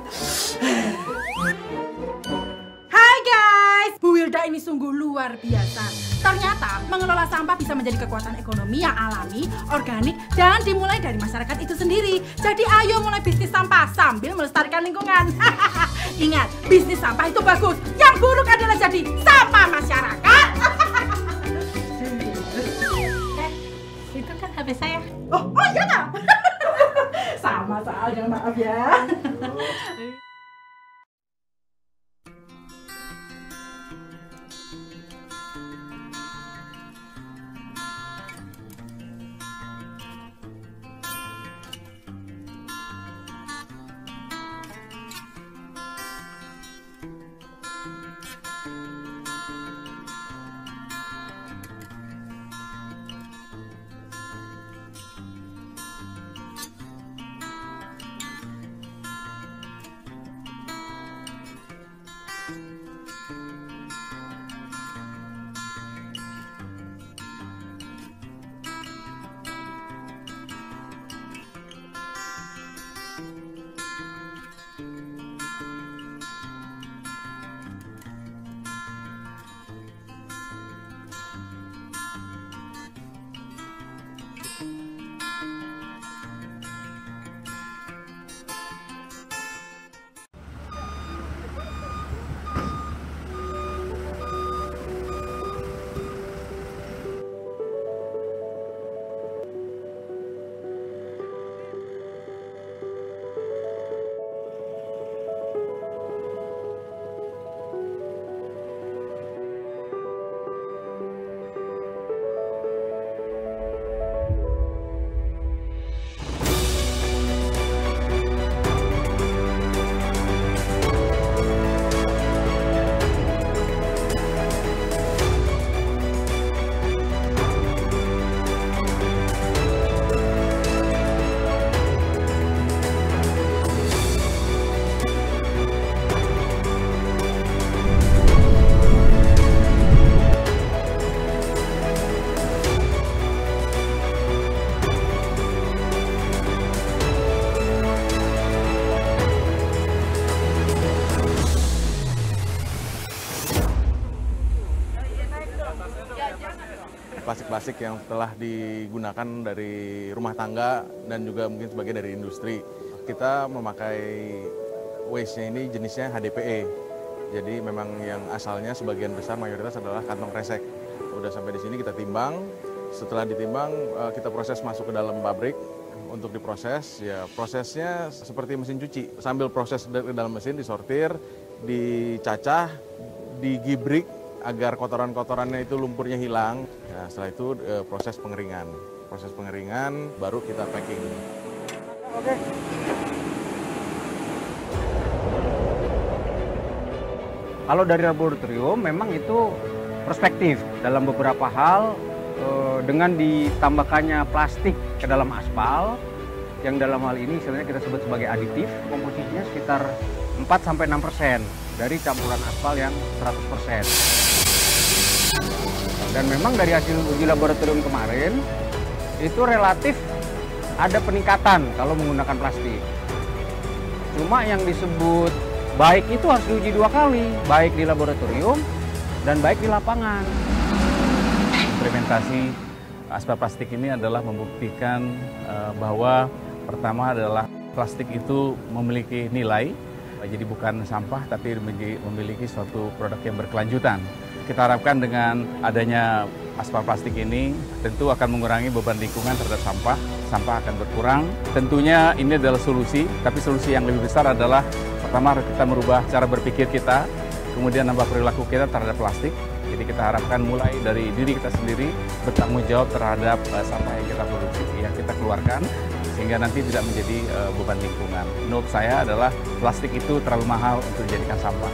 Hai guys, Bu Wilda ini sungguh luar biasa. Ternyata mengelola sampah bisa menjadi kekuatan ekonomi yang alami, organik, dan dimulai dari masyarakat itu sendiri. Jadi ayo mulai bisnis sampah sambil melestarikan lingkungan. Ingat, bisnis sampah itu bagus. Yang buruk adalah jadi sampah masyarakat. Eh, itu kan H P saya. Oh, oh iya tak? Sama soalnya, maaf ya. plastik yang telah digunakan dari rumah tangga dan juga mungkin sebagian dari industri. Kita memakai waste-nya ini jenisnya H D P E. Jadi memang yang asalnya sebagian besar mayoritas adalah kantong kresek. Udah sampai di sini kita timbang, setelah ditimbang kita proses masuk ke dalam pabrik untuk diproses. Ya prosesnya seperti mesin cuci. Sambil proses dari dalam mesin disortir, dicacah, digibrik agar kotoran-kotorannya itu lumpurnya hilang. Nah, setelah itu e, proses pengeringan. Proses pengeringan baru kita packing. Oke. Kalau dari laboratorium memang itu perspektif dalam beberapa hal e, dengan ditambahkannya plastik ke dalam aspal yang dalam hal ini sebenarnya kita sebut sebagai aditif, komposisinya sekitar empat sampai enam persen dari campuran aspal yang seratus persen. Dan memang dari hasil uji laboratorium kemarin itu relatif ada peningkatan kalau menggunakan plastik. Cuma yang disebut baik itu harus diuji dua kali, baik di laboratorium dan baik di lapangan. Implementasi aspal plastik ini adalah membuktikan uh, bahwa pertama adalah plastik itu memiliki nilai, jadi bukan sampah tapi memiliki suatu produk yang berkelanjutan. Kita harapkan dengan adanya aspal plastik ini tentu akan mengurangi beban lingkungan terhadap sampah. Sampah akan berkurang. Tentunya ini adalah solusi, tapi solusi yang lebih besar adalah pertama kita merubah cara berpikir kita, kemudian nambah perilaku kita terhadap plastik. Jadi kita harapkan mulai dari diri kita sendiri bertanggung jawab terhadap uh, sampah yang kita produksi, yang kita keluarkan, sehingga nanti tidak menjadi uh, beban lingkungan. Menurut saya adalah plastik itu terlalu mahal untuk dijadikan sampah.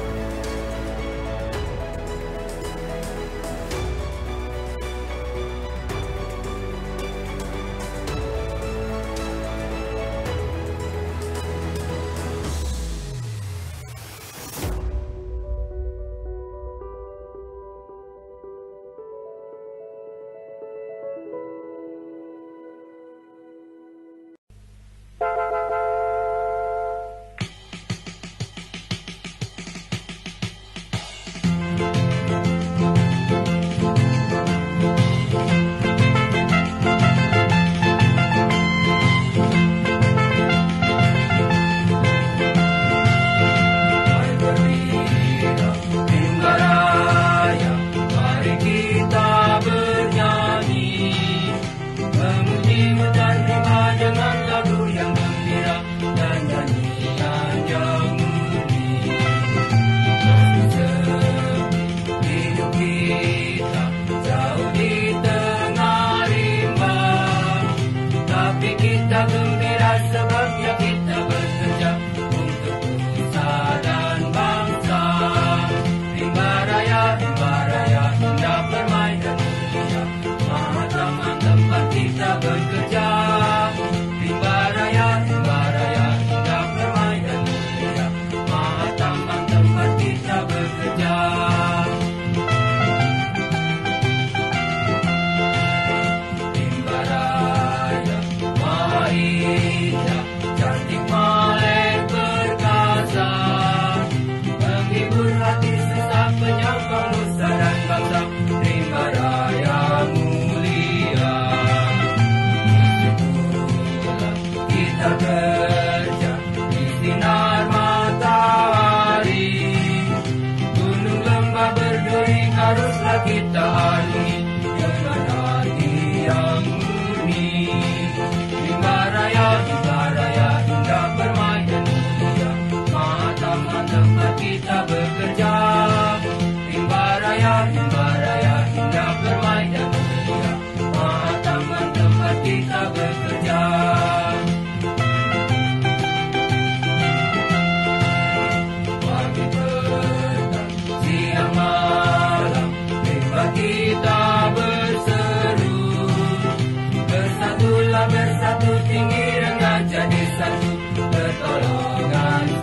Bersatu tinggi rendah jadi satu, pertolongan